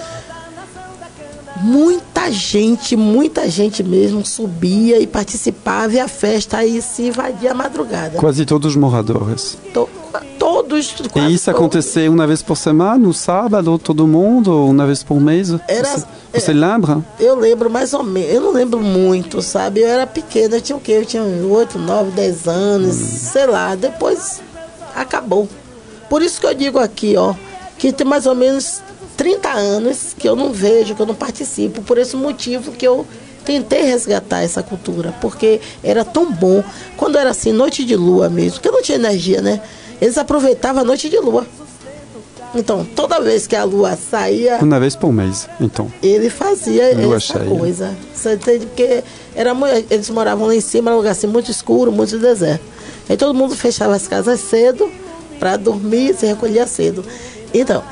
Speaker 3: Muita gente, muita gente mesmo subia e participava, e a festa aí se invadia a madrugada.
Speaker 2: Quase todos os moradores.
Speaker 3: To, todos.
Speaker 2: E isso acontecia uma vez por semana, no sábado, todo mundo, ou uma vez por mês?
Speaker 3: Era,
Speaker 2: você você
Speaker 3: é,
Speaker 2: lembra?
Speaker 3: Eu lembro mais ou menos, eu não lembro muito, sabe? Eu era pequena, eu tinha o quê? Eu tinha oito, nove, dez anos, hum. sei lá, depois acabou. Por isso que eu digo aqui, ó, que tem mais ou menos trinta anos que eu não vejo, que eu não participo, por esse motivo que eu tentei resgatar essa cultura, porque era tão bom, quando era assim, noite de lua mesmo, porque não tinha energia, né? Eles aproveitavam a noite de lua. Então, toda vez que a lua saía...
Speaker 2: Uma vez por mês, então.
Speaker 3: Ele fazia lua essa
Speaker 2: cheia. Coisa.
Speaker 3: Você entende? Porque era muito, eles moravam lá em cima, era um lugar assim, muito escuro, muito deserto. Aí todo mundo fechava as casas cedo, para dormir, se recolhia cedo. Então...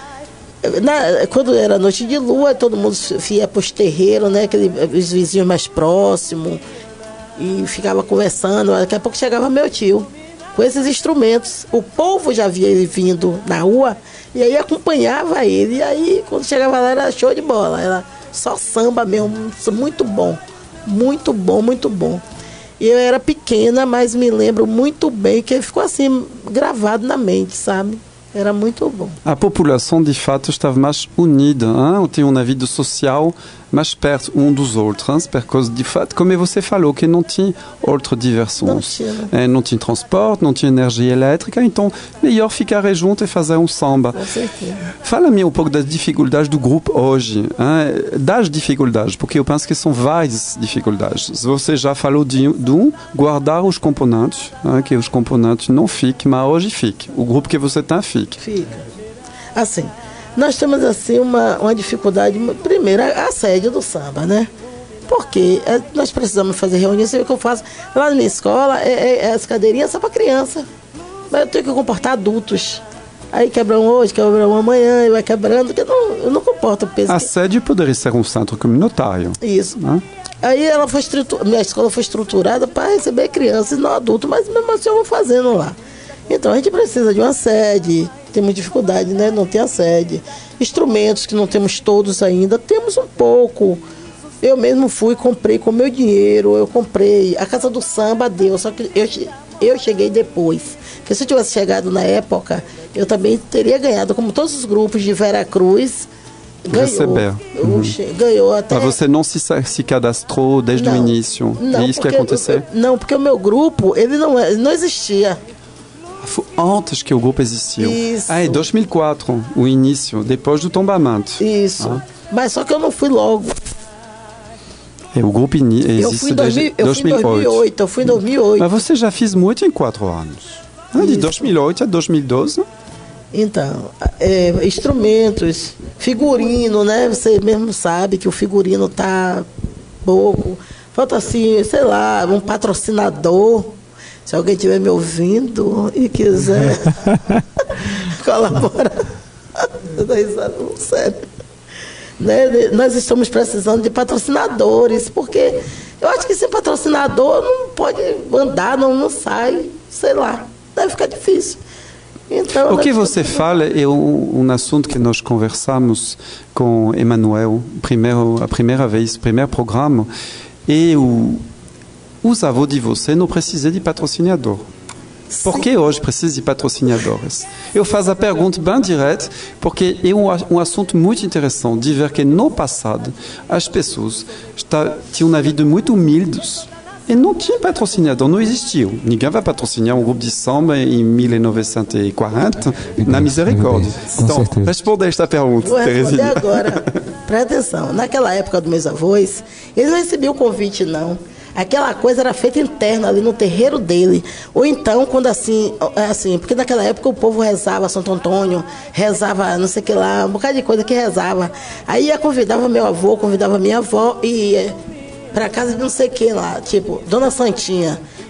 Speaker 3: Na, quando era noite de lua, todo mundo ia para os terreiros, né, aquele, os vizinhos mais próximos, e ficava conversando. Daqui a pouco chegava meu tio com esses instrumentos. O povo já via ele vindo na rua e aí acompanhava ele. E aí, quando chegava lá, era show de bola, era só samba mesmo, muito bom, muito bom, muito bom. E eu era pequena, mas me lembro muito bem que ele ficou assim, gravado na mente, sabe? Era muito bom.
Speaker 2: A população, de fato, estava mais unida, hein? Tinha uma vida social mais perto um dos outros, porque, de fato, como você falou, que não tinha outra diversão.
Speaker 3: Não tinha.
Speaker 2: É, não tinha transporte, não tinha energia elétrica, então, melhor ficar junto e fazer um samba.
Speaker 3: Com certeza.
Speaker 2: Fala-me um pouco das dificuldades do grupo hoje, hein? Das dificuldades, porque eu penso que são várias dificuldades. Você já falou de, de um, guardar os componentes, hein? Que os componentes não fiquem, mas hoje fiquem. O grupo que você tem, fica.
Speaker 3: Fica. Assim, nós temos assim uma, uma dificuldade, primeiro, a, a sede do samba, né? Porque é, nós precisamos fazer reunião, você vê o que eu faço lá na minha escola, é, é, é as cadeirinhas só para criança, mas eu tenho que comportar adultos. Aí quebram hoje, quebram amanhã, e vai quebrando, porque não, eu não comporto peso.
Speaker 2: A sede poderia ser um centro comunitário.
Speaker 3: Isso.
Speaker 2: Né?
Speaker 3: Aí ela foi estruturada, minha escola foi estruturada para receber crianças e não adultos, mas mesmo assim eu vou fazendo lá. Então a gente precisa de uma sede, temos dificuldade, né? Não tem a sede. Instrumentos que não temos todos ainda, temos um pouco. Eu mesmo fui, comprei com meu dinheiro, eu comprei. A Casa do Samba deu, só que eu, eu cheguei depois. Porque se eu tivesse chegado na época, eu também teria ganhado, como todos os grupos de Veracruz, ganhou.
Speaker 2: Receber.
Speaker 3: Uhum. Ganhou até...
Speaker 2: Mas você não se, se cadastrou desde
Speaker 3: não,
Speaker 2: o início?
Speaker 3: Não,
Speaker 2: é isso que aconteceu?
Speaker 3: Não, porque o meu grupo, ele não, não existia.
Speaker 2: Foi antes que o grupo existiu.
Speaker 3: Isso.
Speaker 2: Ah, é dois mil e quatro, o início, depois do tombamento.
Speaker 3: Isso. Ah. Mas só que eu não fui logo.
Speaker 2: É, o grupo existe
Speaker 3: eu fui desde dois mil e oito. Eu fui em dois mil e oito.
Speaker 2: Mas você já fez muito em quatro anos. Ah, de dois mil e oito a dois mil e doze?
Speaker 3: Então, é, instrumentos, figurino, né? Você mesmo sabe que o figurino tá pouco. Falta assim, sei lá, um patrocinador. Se alguém estiver me ouvindo e quiser colaborar, sério. Né? Nós estamos precisando de patrocinadores, porque eu acho que sem patrocinador não pode andar, não, não sai, sei lá, deve ficar difícil. Então,
Speaker 2: o que você fala é um, um assunto que nós conversamos com Emanuel, primeiro, a primeira vez, primeiro programa, e o os avós de você não precisam de patrocinador. Por que hoje precisa de patrocinadores? Eu faço a pergunta bem direta, porque é um, um assunto muito interessante de ver que no passado as pessoas está, tinham uma vida muito humildes e não tinham patrocinador, não existiu. Ninguém vai patrocinar um grupo de samba em mil novecentos e quarenta na Misericórdia. Então, responda esta pergunta,
Speaker 3: Vou responder agora. Presta atenção. Naquela época dos meus avós, eles não recebiam convite, não. Aquela coisa era feita interna ali no terreiro dele. Ou então, quando assim, assim, porque naquela época o povo rezava Santo Antônio, rezava não sei o que lá, um bocado de coisa que rezava. Aí eu convidava meu avô, convidava minha avó e ia para casa de não sei quem lá, tipo, Dona Santinha.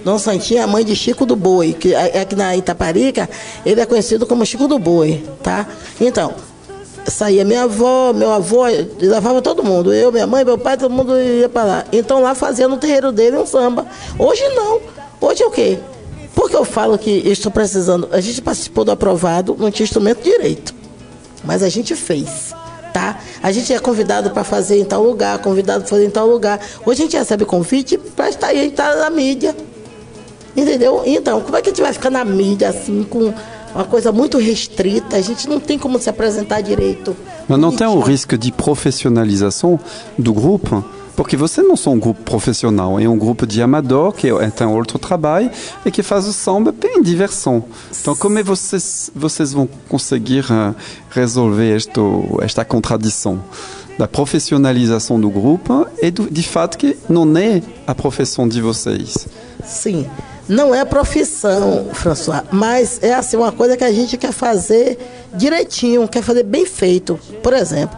Speaker 3: Dona Santinha é a mãe de Chico do Boi, que aqui na Itaparica, ele é conhecido como Chico do Boi, tá? Então, saía minha avó, meu avô, levava todo mundo. Eu, minha mãe, meu pai, todo mundo ia para lá. Então lá fazia no terreiro dele um samba. Hoje não. Hoje é o quê? Porque eu falo que estou precisando. A gente participou do aprovado, não tinha instrumento direito. Mas a gente fez, tá? A gente é convidado para fazer em tal lugar, convidado para fazer em tal lugar. Hoje a gente recebe convite para estar aí, a gente está na mídia. Entendeu? Então, como é que a gente vai ficar na mídia assim, com uma coisa muito restrita? A gente não tem como se apresentar direito.
Speaker 2: Mas não tem o risco de profissionalização do grupo? Porque vocês não são um grupo profissional, é um grupo de amador que tem outro trabalho e que faz o samba bem diversão. Então, como é vocês, vocês vão conseguir uh, resolver esto, esta contradição da profissionalização do grupo e do, de fato que não é a profissão de vocês?
Speaker 3: Sim, não é profissão, François, mas é assim uma coisa que a gente quer fazer direitinho, quer fazer bem feito. Por exemplo,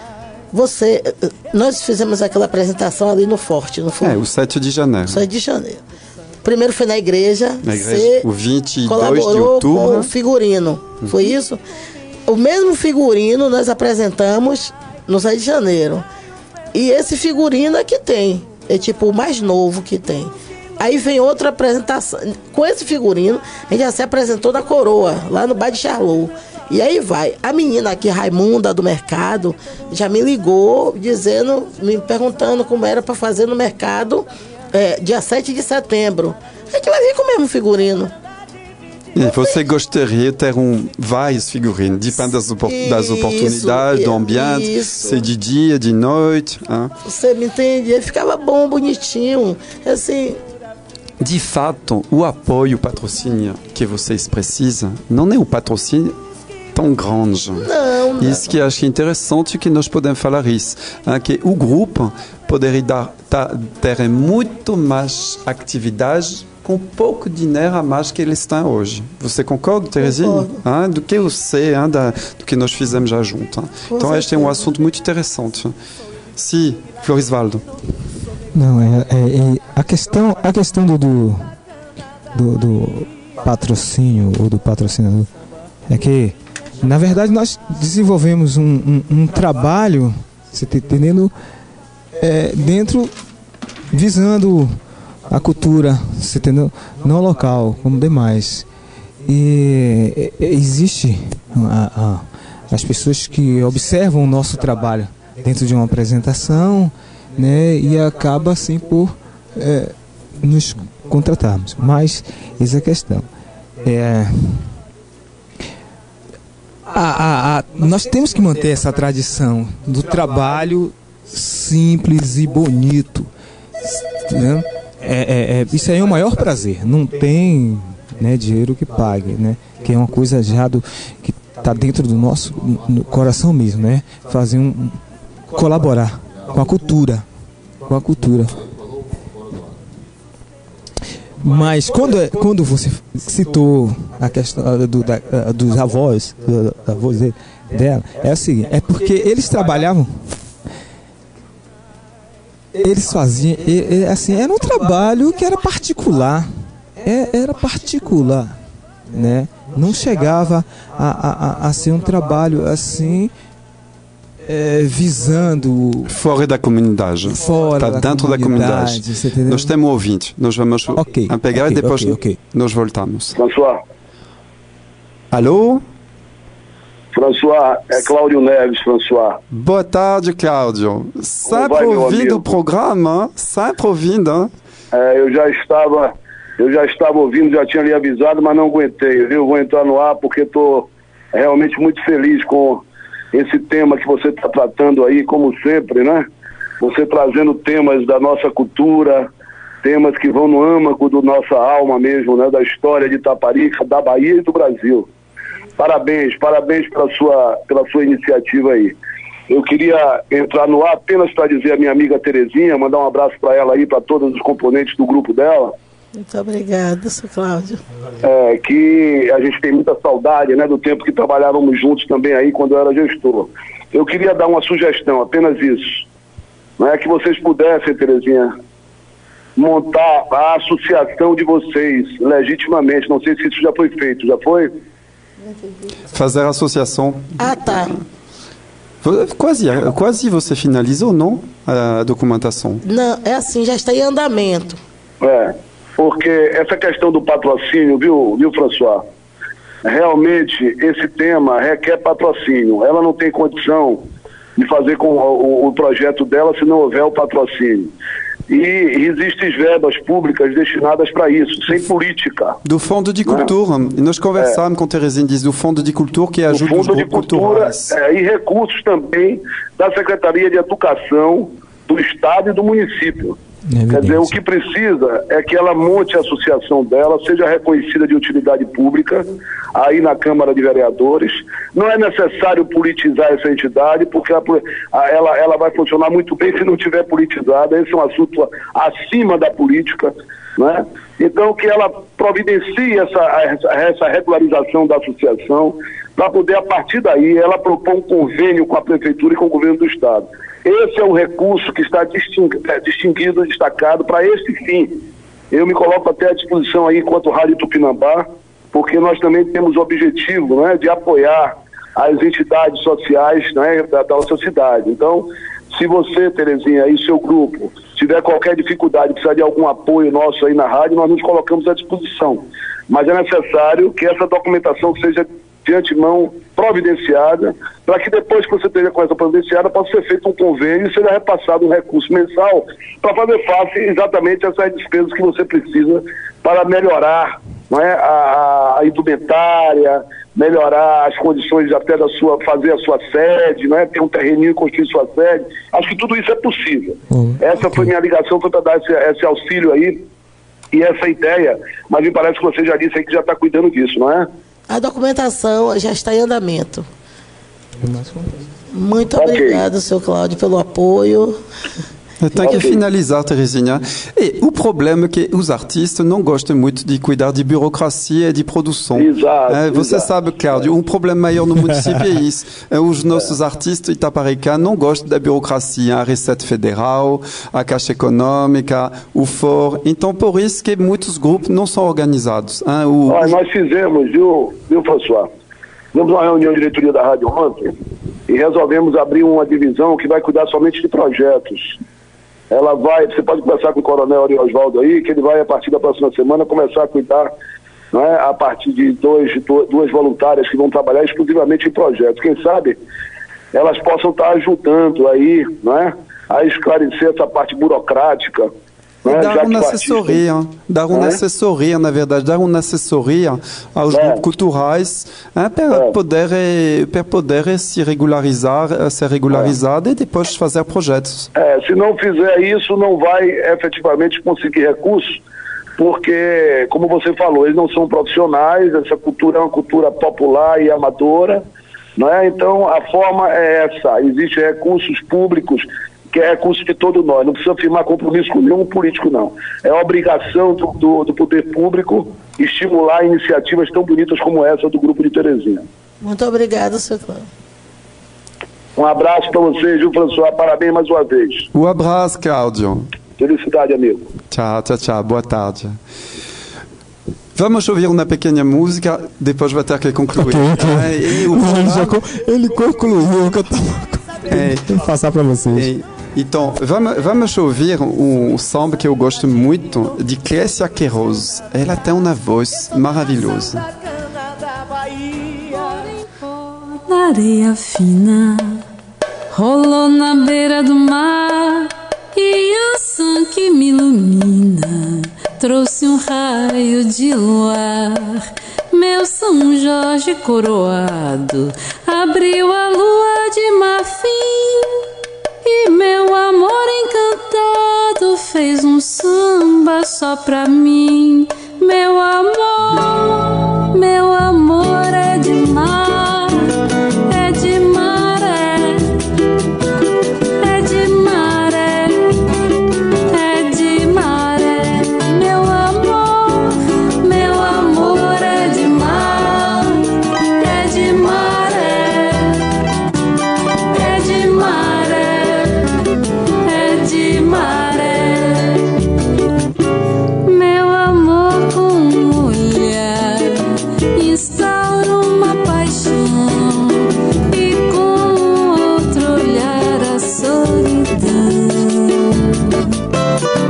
Speaker 3: Você, nós fizemos aquela apresentação ali no Forte, no Forte.
Speaker 2: É, o sete de janeiro.
Speaker 3: sete de janeiro. Primeiro foi na igreja.
Speaker 2: Na igreja,
Speaker 3: você
Speaker 2: o vinte e dois
Speaker 3: colaborou
Speaker 2: de outubro.
Speaker 3: Com o figurino, uhum. Foi isso? O mesmo figurino nós apresentamos no sete de janeiro. E esse figurino é que tem. É tipo o mais novo que tem. Aí vem outra apresentação. Com esse figurino, a gente já se apresentou na Coroa, lá no Bar de Charlot. E aí vai. A menina aqui, Raimunda, do mercado, já me ligou, dizendo, me perguntando como era para fazer no mercado, é, dia sete de setembro. A gente vai vir com o mesmo figurino.
Speaker 2: E você gostaria de ter um, vários figurinos, depende das, opor das oportunidades, isso, do ambiente, isso. Se de dia, de noite. Hein?
Speaker 3: Você me entende? Ele ficava bom, bonitinho, assim...
Speaker 2: De fato, o apoio, o patrocínio que vocês precisam, não é o patrocínio tão grande.
Speaker 3: Não, não.
Speaker 2: Isso que eu acho interessante que nós podemos falar isso, hein, que o grupo poderia dar, tá, ter muito mais atividades com pouco dinheiro a mais que eles têm hoje. Você concorda, Terezinha? Hein, do que eu sei, hein, da, do que nós fizemos já junto. Hein. Então, certeza. Este é um assunto muito interessante. Sim, Florisvaldo.
Speaker 4: Não, é, é, é a questão, a questão do, do, do, do patrocínio ou do patrocinador é que, na verdade, nós desenvolvemos um, um, um trabalho, você está entendendo, é, dentro, visando a cultura, você entendeu, não local, como demais. E é, existe a, a, as pessoas que observam o nosso trabalho dentro de uma apresentação, né, e acaba assim por é, nos contratarmos. Mas essa é a questão. É, a, a, a, nós temos que manter essa tradição do trabalho simples e bonito, né? É, é, é, isso aí é o maior prazer. Não tem, né, dinheiro que pague, né? Que é uma coisa já do, que está dentro do nosso no coração mesmo, né? Fazer um colaborar com a cultura, com a cultura. Mas quando, quando você citou a questão do, da, dos avós, da voz dela, é o seguinte, é porque eles trabalhavam, eles faziam, e, assim, era um trabalho que era particular, é, era particular, né? Não chegava a, a, a ser um trabalho assim, É, visando
Speaker 2: fora da comunidade,
Speaker 4: fora
Speaker 2: está
Speaker 4: da
Speaker 2: dentro
Speaker 4: comunidade,
Speaker 2: da comunidade. Nós temos ouvinte, nós vamos
Speaker 4: okay,
Speaker 2: pegar
Speaker 4: okay,
Speaker 2: e depois
Speaker 4: okay, okay.
Speaker 2: nós voltamos.
Speaker 6: François.
Speaker 2: Alô?
Speaker 6: François, é Cláudio Neves, François.
Speaker 2: Boa tarde, Cláudio. Sempre ouvindo o programa, sempre ouvindo.
Speaker 6: É, eu já estava, eu já estava ouvindo, já tinha lhe avisado, mas não aguentei, viu? Vou entrar no ar porque estou realmente muito feliz com esse tema que você está tratando aí, como sempre, né? Você trazendo temas da nossa cultura, temas que vão no âmago da nossa alma mesmo, né? Da história de Itaparica, da Bahia e do Brasil. Parabéns, parabéns pela sua, pela sua iniciativa aí. Eu queria entrar no ar apenas para dizer à minha amiga Terezinha, mandar um abraço para ela aí, para todos os componentes do grupo dela.
Speaker 3: Muito obrigada, seu Cláudio.
Speaker 6: É, que a gente tem muita saudade, né, do tempo que trabalhávamos juntos também aí quando eu era gestor. Eu queria dar uma sugestão, apenas isso. Não é que vocês pudessem, Terezinha, montar a associação de vocês legitimamente. Não sei se isso já foi feito. Já foi?
Speaker 2: Fazer associação.
Speaker 3: Ah, tá.
Speaker 2: Quase, quase você finalizou, não? A documentação.
Speaker 3: Não, é assim, já está em andamento.
Speaker 6: É, porque essa questão do patrocínio, viu, viu, François? Realmente, esse tema requer patrocínio. Ela não tem condição de fazer com o, o projeto dela se não houver o patrocínio. E existem verbas públicas destinadas para isso, sem política.
Speaker 2: Do Fundo de Cultura. E nós conversamos é. com Terezinha, diz do Fundo de Cultura que ajuda os grupos culturais.
Speaker 6: É, e recursos também da Secretaria de Educação do Estado e do município. É Quer dizer, o que precisa é que ela monte a associação dela, seja reconhecida de utilidade pública, aí na Câmara de Vereadores. Não é necessário politizar essa entidade, porque a, a, ela, ela vai funcionar muito bem se não tiver politizada. Esse é um assunto acima da política, né? Então, que ela providencie essa, essa, essa regularização da associação, para poder, a partir daí, ela propor um convênio com a Prefeitura e com o Governo do Estado. Esse é o recurso que está distinguido, destacado para esse fim. Eu me coloco até à disposição aí enquanto Rádio Tupinambá, porque nós também temos o objetivo, né, de apoiar as entidades sociais, né, da, da nossa cidade. Então, se você, Terezinha, e seu grupo, tiver qualquer dificuldade, precisar de algum apoio nosso aí na rádio, nós nos colocamos à disposição. Mas é necessário que essa documentação seja de antemão providenciada, para que depois que você esteja com essa providenciada, possa ser feito um convênio e seja repassado um recurso mensal para fazer face exatamente a essas despesas que você precisa para melhorar, não é, a, a indumentária, melhorar as condições até da sua, fazer a sua sede, não é, ter um terreninho e construir sua sede. Acho que tudo isso é possível. Uhum. Essa foi minha ligação, foi para dar esse, esse auxílio aí e essa ideia, mas me parece que você já disse aí que já está cuidando disso, não é?
Speaker 3: A documentação já está em andamento. Muito
Speaker 6: okay.
Speaker 3: obrigado, seu Cláudio, pelo apoio.
Speaker 2: Eu tenho que finalizar, Terezinha. E o problema é que os artistas não gostam muito de cuidar de burocracia e de produção.
Speaker 6: Exato,
Speaker 2: é, você
Speaker 6: exato.
Speaker 2: sabe, Cláudio, um problema maior no município é isso. É, os nossos é. artistas itaparicanos não gostam da burocracia, a Receita Federal, a Caixa Econômica, o F O R. Então, por isso que muitos grupos não são organizados. Hein? O...
Speaker 6: Olha, nós fizemos, viu, viu, François? Tivemos uma reunião de diretoria da rádio ontem e resolvemos abrir uma divisão que vai cuidar somente de projetos. Ela vai, você pode conversar com o Coronel Ari Osvaldo aí, que ele vai, a partir da próxima semana, começar a cuidar, né, a partir de dois, duas voluntárias que vão trabalhar exclusivamente em projetos. Quem sabe elas possam estar ajudando aí, né, a esclarecer essa parte burocrática. Né,
Speaker 2: dar uma assessoria, dar uma é? assessoria, na verdade, dar uma assessoria aos é. grupos culturais é, para, é. poder, para poder se regularizar, ser regularizado é. e depois fazer projetos.
Speaker 6: É, se não fizer isso, não vai efetivamente conseguir recursos, porque, como você falou, eles não são profissionais, essa cultura é uma cultura popular e amadora, não é? Então, a forma é essa, existem recursos públicos, que é recurso de todo nós, não precisa firmar compromisso com nenhum político, não. É obrigação do, do, do poder público estimular iniciativas tão bonitas como essa do Grupo de Terezinha.
Speaker 3: Muito obrigado, seu Cláudio.
Speaker 6: Um abraço para você, Gil François, parabéns mais uma vez.
Speaker 2: Um abraço, Cláudio.
Speaker 6: Felicidade, amigo.
Speaker 2: Tchau, tchau, tchau, boa tarde. Vamos ouvir uma pequena música, depois vai ter que concluir.
Speaker 7: Okay, okay.
Speaker 2: E o
Speaker 7: ele, já co ele concluiu o que eu estava é, passar para vocês.
Speaker 2: É, então, vamos, vamos ouvir um samba que eu gosto muito, de Clécia Queiroz. Ela tem uma voz maravilhosa.
Speaker 8: Na areia fina, rolou na beira do mar, e o som que me ilumina trouxe um raio de luar. Meu São Jorge coroado abriu a lua de marfim, e meu amor encantado fez um samba só pra mim. Meu amor, meu amor é de mar, é de maré, é de maré, é de maré. Meu amor, meu amor é de mar, é de maré, é de maré, é de maré.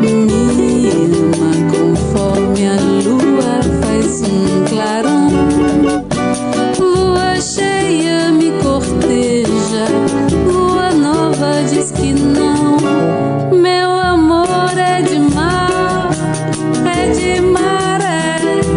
Speaker 8: Me ama conforme a lua faz um clarão. Lua cheia me corteja, lua nova diz que não. Meu amor é de mar, é de maré,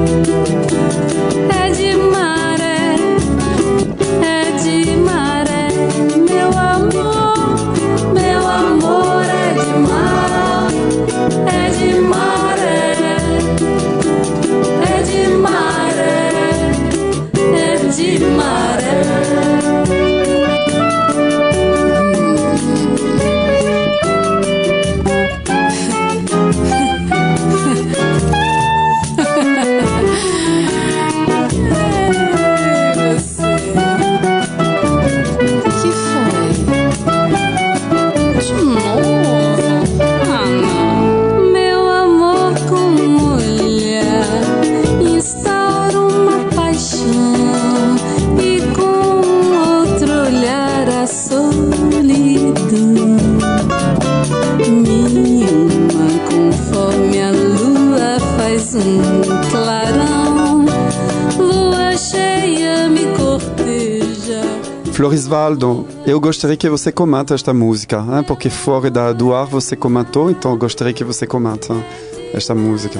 Speaker 8: é de maré, é de maré. Meu amor, meu amor é de mar, é de maré, é de maré, é de maré. Um clarão, lua cheia me corteja.
Speaker 2: Florisvaldo, eu gostaria que você comenta esta música, hein? Porque fora da, do ar você comentou, então eu gostaria que você comenta esta música.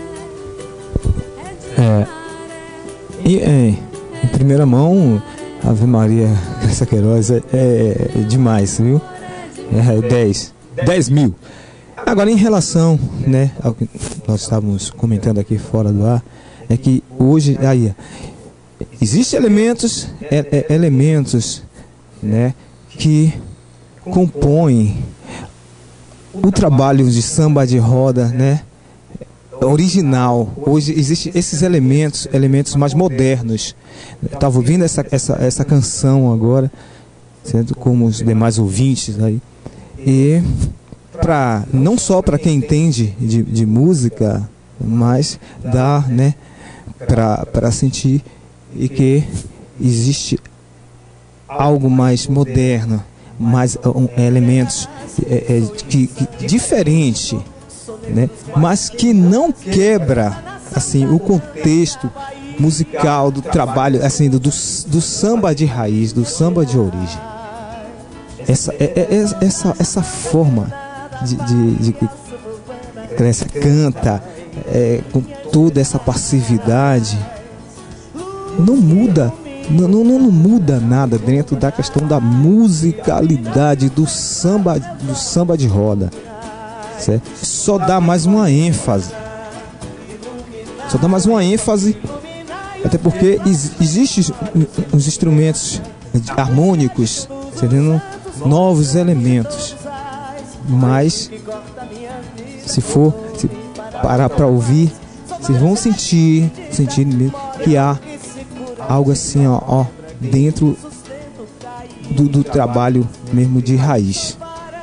Speaker 4: É, e, é, em primeira mão, Ave Maria Graça Queiroz é, é, é demais, viu? É dez, dez mil. Agora, em relação, né, ao que nós estávamos comentando aqui fora do ar, é que hoje, aí, existem elementos, é, é, elementos, né, que compõem o trabalho de samba de roda, né, original. Hoje existem esses elementos, elementos mais modernos. Estava ouvindo essa, essa, essa canção agora, sendo como os demais ouvintes aí, e Pra, não só para quem entende de, de música, mas dá, né, para sentir e que existe algo mais moderno, mais um, elementos é, é, que, que, diferente, né, mas que não quebra assim o contexto musical do trabalho, assim, do, do, do samba de raiz, do samba de origem. Essa, é, é, essa, essa forma De, de, de que cresce, canta é, com toda essa passividade, não muda, não, não, não muda nada dentro da questão da musicalidade do samba, do samba de roda, certo? Só dá mais uma ênfase, só dá mais uma ênfase, até porque ex, existem os instrumentos harmônicos, seriam novos elementos. Mas se for se parar para ouvir, vocês vão sentir, sentir que há algo assim, ó, ó dentro do, do trabalho mesmo de raiz.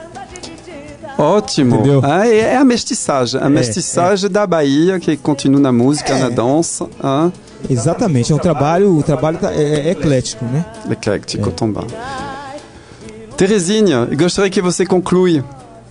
Speaker 2: Ótimo. Ah, é a mestiçagem, a mestiçagem é, é. da Bahia que continua na música, é. na dança. Ah.
Speaker 4: Exatamente, é um trabalho, o trabalho tá, é, é eclético, né?
Speaker 2: Eclético é. também. Terezinha, eu gostaria que você conclui.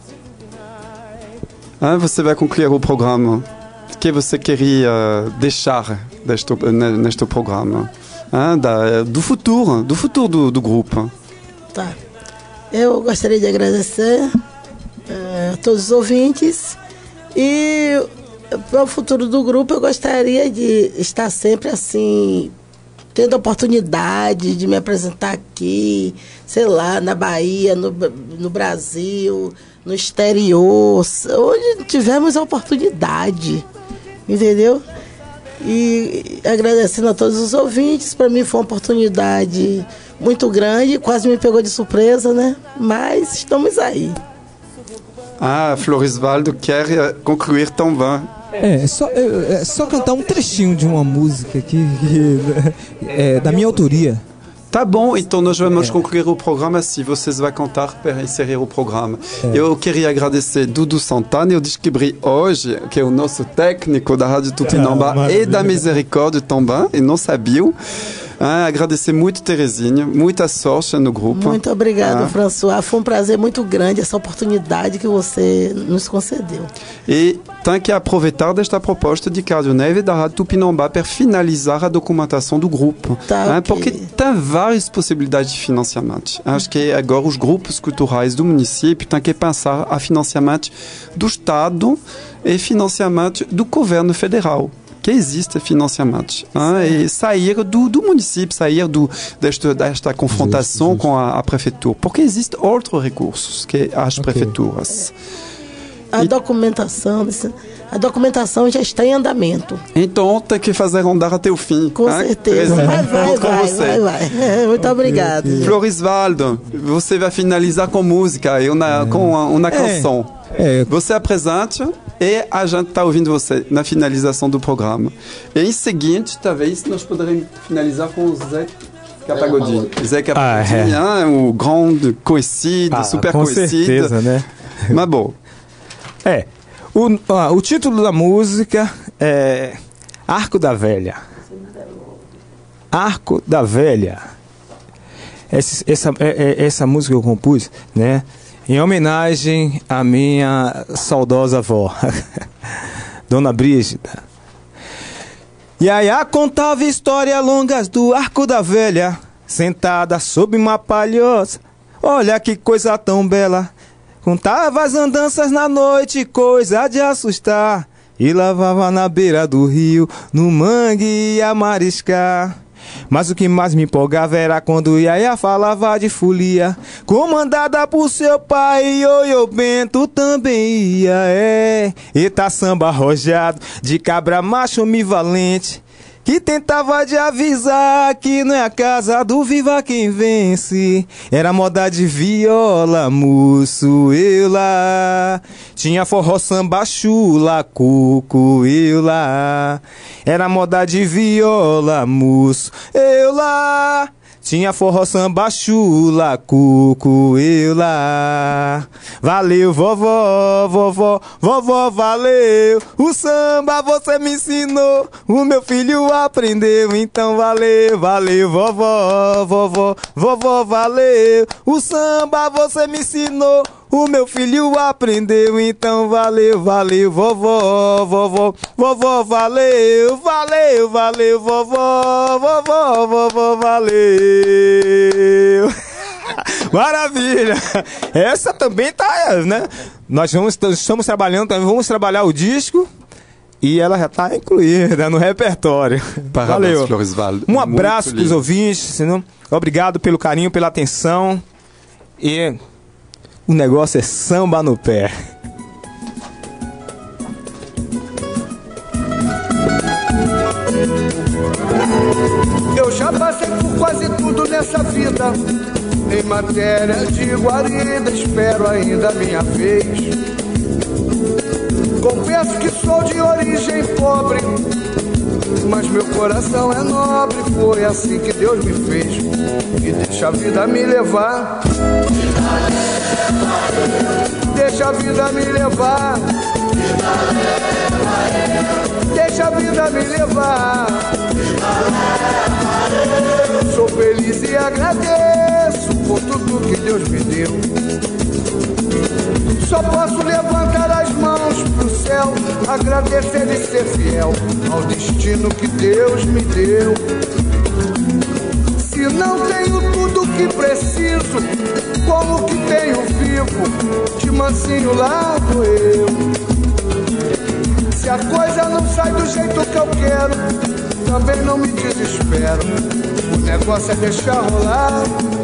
Speaker 2: Ah, você vai concluir o programa. O que você queria deixar deste, neste programa? Ah, da, do futuro, do futuro do, do grupo.
Speaker 3: Tá. Eu gostaria de agradecer uh, a todos os ouvintes e para o futuro do grupo eu gostaria de estar sempre assim, tendo a oportunidade de me apresentar aqui, sei lá, na Bahia, no, no Brasil, no exterior, onde tivermos a oportunidade, entendeu? E agradecendo a todos os ouvintes, para mim foi uma oportunidade muito grande, quase me pegou de surpresa, né? Mas estamos aí.
Speaker 2: Ah, Florisvaldo quer concluir também.
Speaker 4: É, só, é, é só cantar um trechinho de uma música aqui, que, é, da minha autoria.
Speaker 2: Tá bom, então nós vamos é. concluir o programa se vocês vão cantar para encerrar o programa. É. Eu queria agradecer Dudu Santana, eu descobri hoje que é o nosso técnico da Rádio Tupinambá ah, e da Misericórdia também, e não sabia. Ah, agradecer muito, Terezinha. Muita sorte no grupo.
Speaker 3: Muito obrigado,
Speaker 2: ah.
Speaker 3: François. Foi um prazer muito grande essa oportunidade que você nos concedeu.
Speaker 2: E tem que aproveitar desta proposta de Cádio Neves da Rádio Tupinambá para finalizar a documentação do grupo.
Speaker 3: Tá,
Speaker 2: ah,
Speaker 3: okay.
Speaker 2: Porque tem várias possibilidades de financiamento. Acho que agora os grupos culturais do município têm que pensar a financiamento do Estado e financiamento do governo federal. Que existe financiamento, hein, e sair do, do município, sair do, desta, desta confrontação justo, justo. com a, a prefeitura, porque existem outros recursos que as okay. prefeituras.
Speaker 3: A e, documentação, a documentação já está em andamento.
Speaker 2: Então tem que fazer andar até o fim.
Speaker 3: Com hein? certeza. Vai, vai, vai, vai, vai. Muito obrigado.
Speaker 2: Florisvaldo, você vai finalizar com música, eu na, é. com uma, uma canção. É. Você apresenta e a gente está ouvindo você na finalização do programa. E em seguinte, talvez nós poderemos finalizar com o Zé Capagodinho. Zé Capagodinho, ah, é. o grande conhecido, ah, super
Speaker 4: com
Speaker 2: conhecido.
Speaker 4: Certeza, né?
Speaker 2: Mas bom.
Speaker 4: É, o, ah, o título da música é Arco da Velha. Arco da Velha. Essa, essa, essa música eu compus, né? Em homenagem à minha saudosa avó, Dona Brígida. Yaya contava histórias longas do Arco da Velha, sentada sob uma palhoça. Olha que coisa tão bela. Contava as andanças na noite, coisa de assustar. E lavava na beira do rio, no mangue e a mariscar. Mas o que mais me empolgava era quando Yaya falava de folia, comandada por seu pai, Ioiô Bento também ia, é. Eita samba arrojado, de cabra macho me valente, que tentava de avisar que não é a casa do viva quem vence. Era moda de viola, moço, eu lá. Tinha forró, samba, chula, cuco, eu lá. Era moda de viola, moço, eu lá. Tinha forró, samba, chula, cuco, eu lá. Valeu, vovó, vovó, vovó, valeu. O samba você me ensinou, o meu filho aprendeu. Então valeu, valeu, vovó, vovó, vovó, valeu. O samba você me ensinou, o meu filho aprendeu. Então valeu, valeu, vovó, vovó, vovó, valeu. Valeu, valeu, vovó, vovó, vovó, valeu. Maravilha! Essa também tá, né? Nós vamos, estamos trabalhando, também vamos trabalhar o disco e ela já está incluída no repertório.
Speaker 2: Parabéns,
Speaker 4: valeu.
Speaker 2: Florisvaldo.
Speaker 4: Um abraço para os ouvintes, senão, obrigado pelo carinho, pela atenção e o negócio é samba no pé.
Speaker 9: Eu já passei por quase tudo nessa vida. Em matéria de guarida, espero ainda a minha vez. Confesso que sou de origem pobre, mas meu coração é nobre. Foi assim que Deus me fez. E deixa a vida me levar. Deixa a vida me levar. Deixa a vida me levar. Sou feliz e agradeço por tudo que Deus me deu. Só posso levantar as mãos pro céu, agradecer e ser fiel ao destino que Deus me deu. Se não tenho tudo que preciso, como que tenho vivo, de mansinho largo eu. Se a coisa não sai do jeito que eu quero, também não me desespero. O negócio é deixar rolar.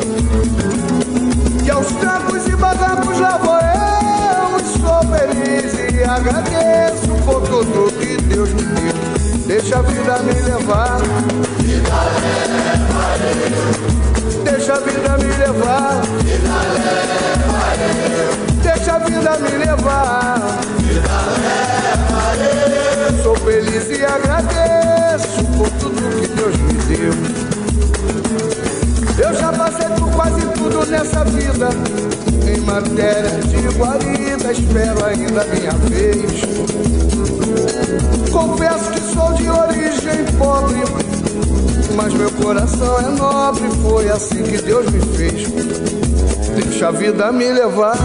Speaker 9: E aos trancos e barrancos lá vou eu, e sou feliz e agradeço por tudo que Deus me deu. Deixa a vida me levar. Vida leva eu. Deixa a vida me levar. Vida leva eu. Deixa a vida me levar. Vida leva eu. Sou feliz e agradeço por tudo que Deus me deu. Eu já passei por quase tudo nessa vida. Em matéria de guarida, espero ainda a minha vez. Confesso que sou de origem pobre, mas meu coração é nobre, foi assim que Deus me fez. Deixa a vida me levar,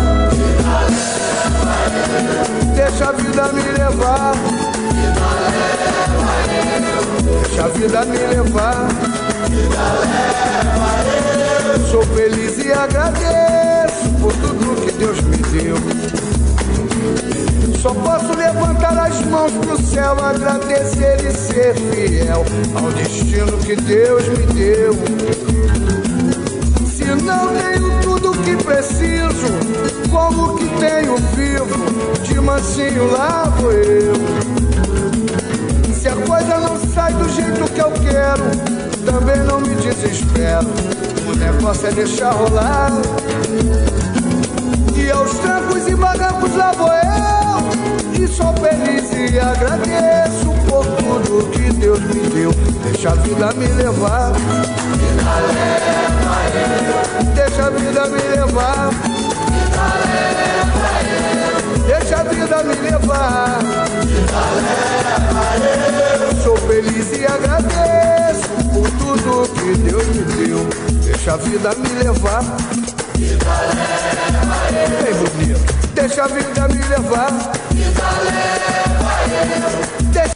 Speaker 9: deixa a vida me levar, deixa a vida me levar. Sou feliz e agradeço por tudo que Deus me deu. Só posso levantar as mãos pro céu, agradecer e ser fiel ao destino que Deus me deu. Se não tenho tudo que preciso, como que tenho vivo, de mansinho lá vou eu. Se a coisa não sai do jeito que eu quero, também não me desespero, o negócio é deixar rolar. E aos trancos e barrancos lá vou eu, e sou feliz e agradeço por tudo que Deus me deu. Deixa a vida me levar, vida leva eu. Deixa a vida me levar, vida leva eu. Deixa a vida me levar, vida leva eu. Sou feliz e agradeço por tudo que Deus me deu. Deixa a vida me levar, vida leva eu. Bem bonito. Deixa a vida me levar, vida leva eu. Deixa...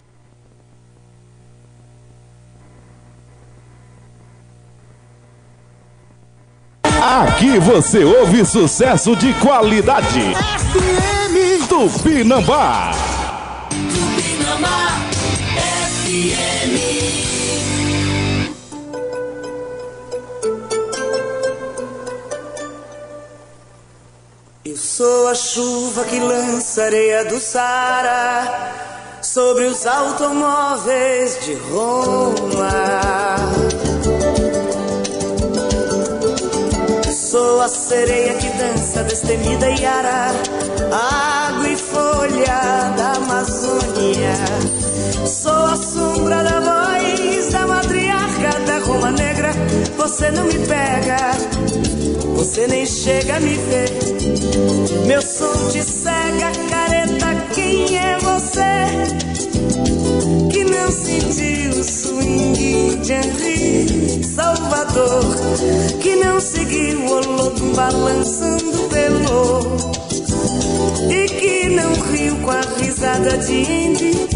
Speaker 10: Aqui você ouve sucesso de qualidade. F M Tupinambá.
Speaker 1: Tupinambá F M. Eu sou a chuva que lança areia do Saara sobre os automóveis de Roma. Sou a sereia que dança destemida e ara, água e folha da Amazônia. Sou a sombra da voz da matriarca da Roma Negra. Você não me pega, você nem chega a me ver. Meu som te cega, careta, quem é você? Que não sentiu o swing de Henri Salvador, que não seguiu o Olodum balançando pelo, e que não riu com a risada de Indy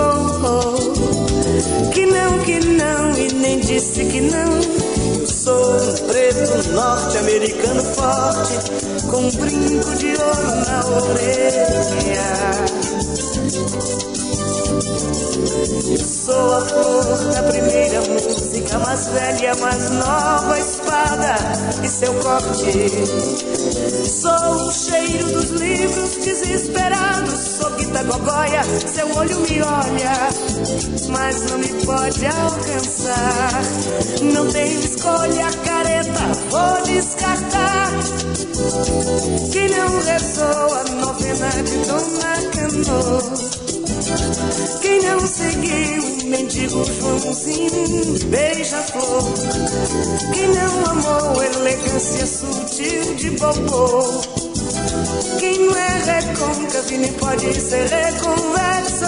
Speaker 1: oh, que não, que não, e nem disse que não. Eu sou um preto norte-americano forte, com um brinco de ouro na orelha. Eu sou a flor da primeira música, mais velha, mais nova espada e seu corte. Sou o cheiro dos livros desesperados, sou Guita Gogóia, seu olho me olha, mas não me pode alcançar. Não tenho escolha, careta, vou descartar. Que não rezou a novena de Dona Cano, quem não seguiu o mendigo Joãozinho beija-flor, quem não amou elegância sutil de Bobô, quem não é recôncavo nem pode ser reconverso,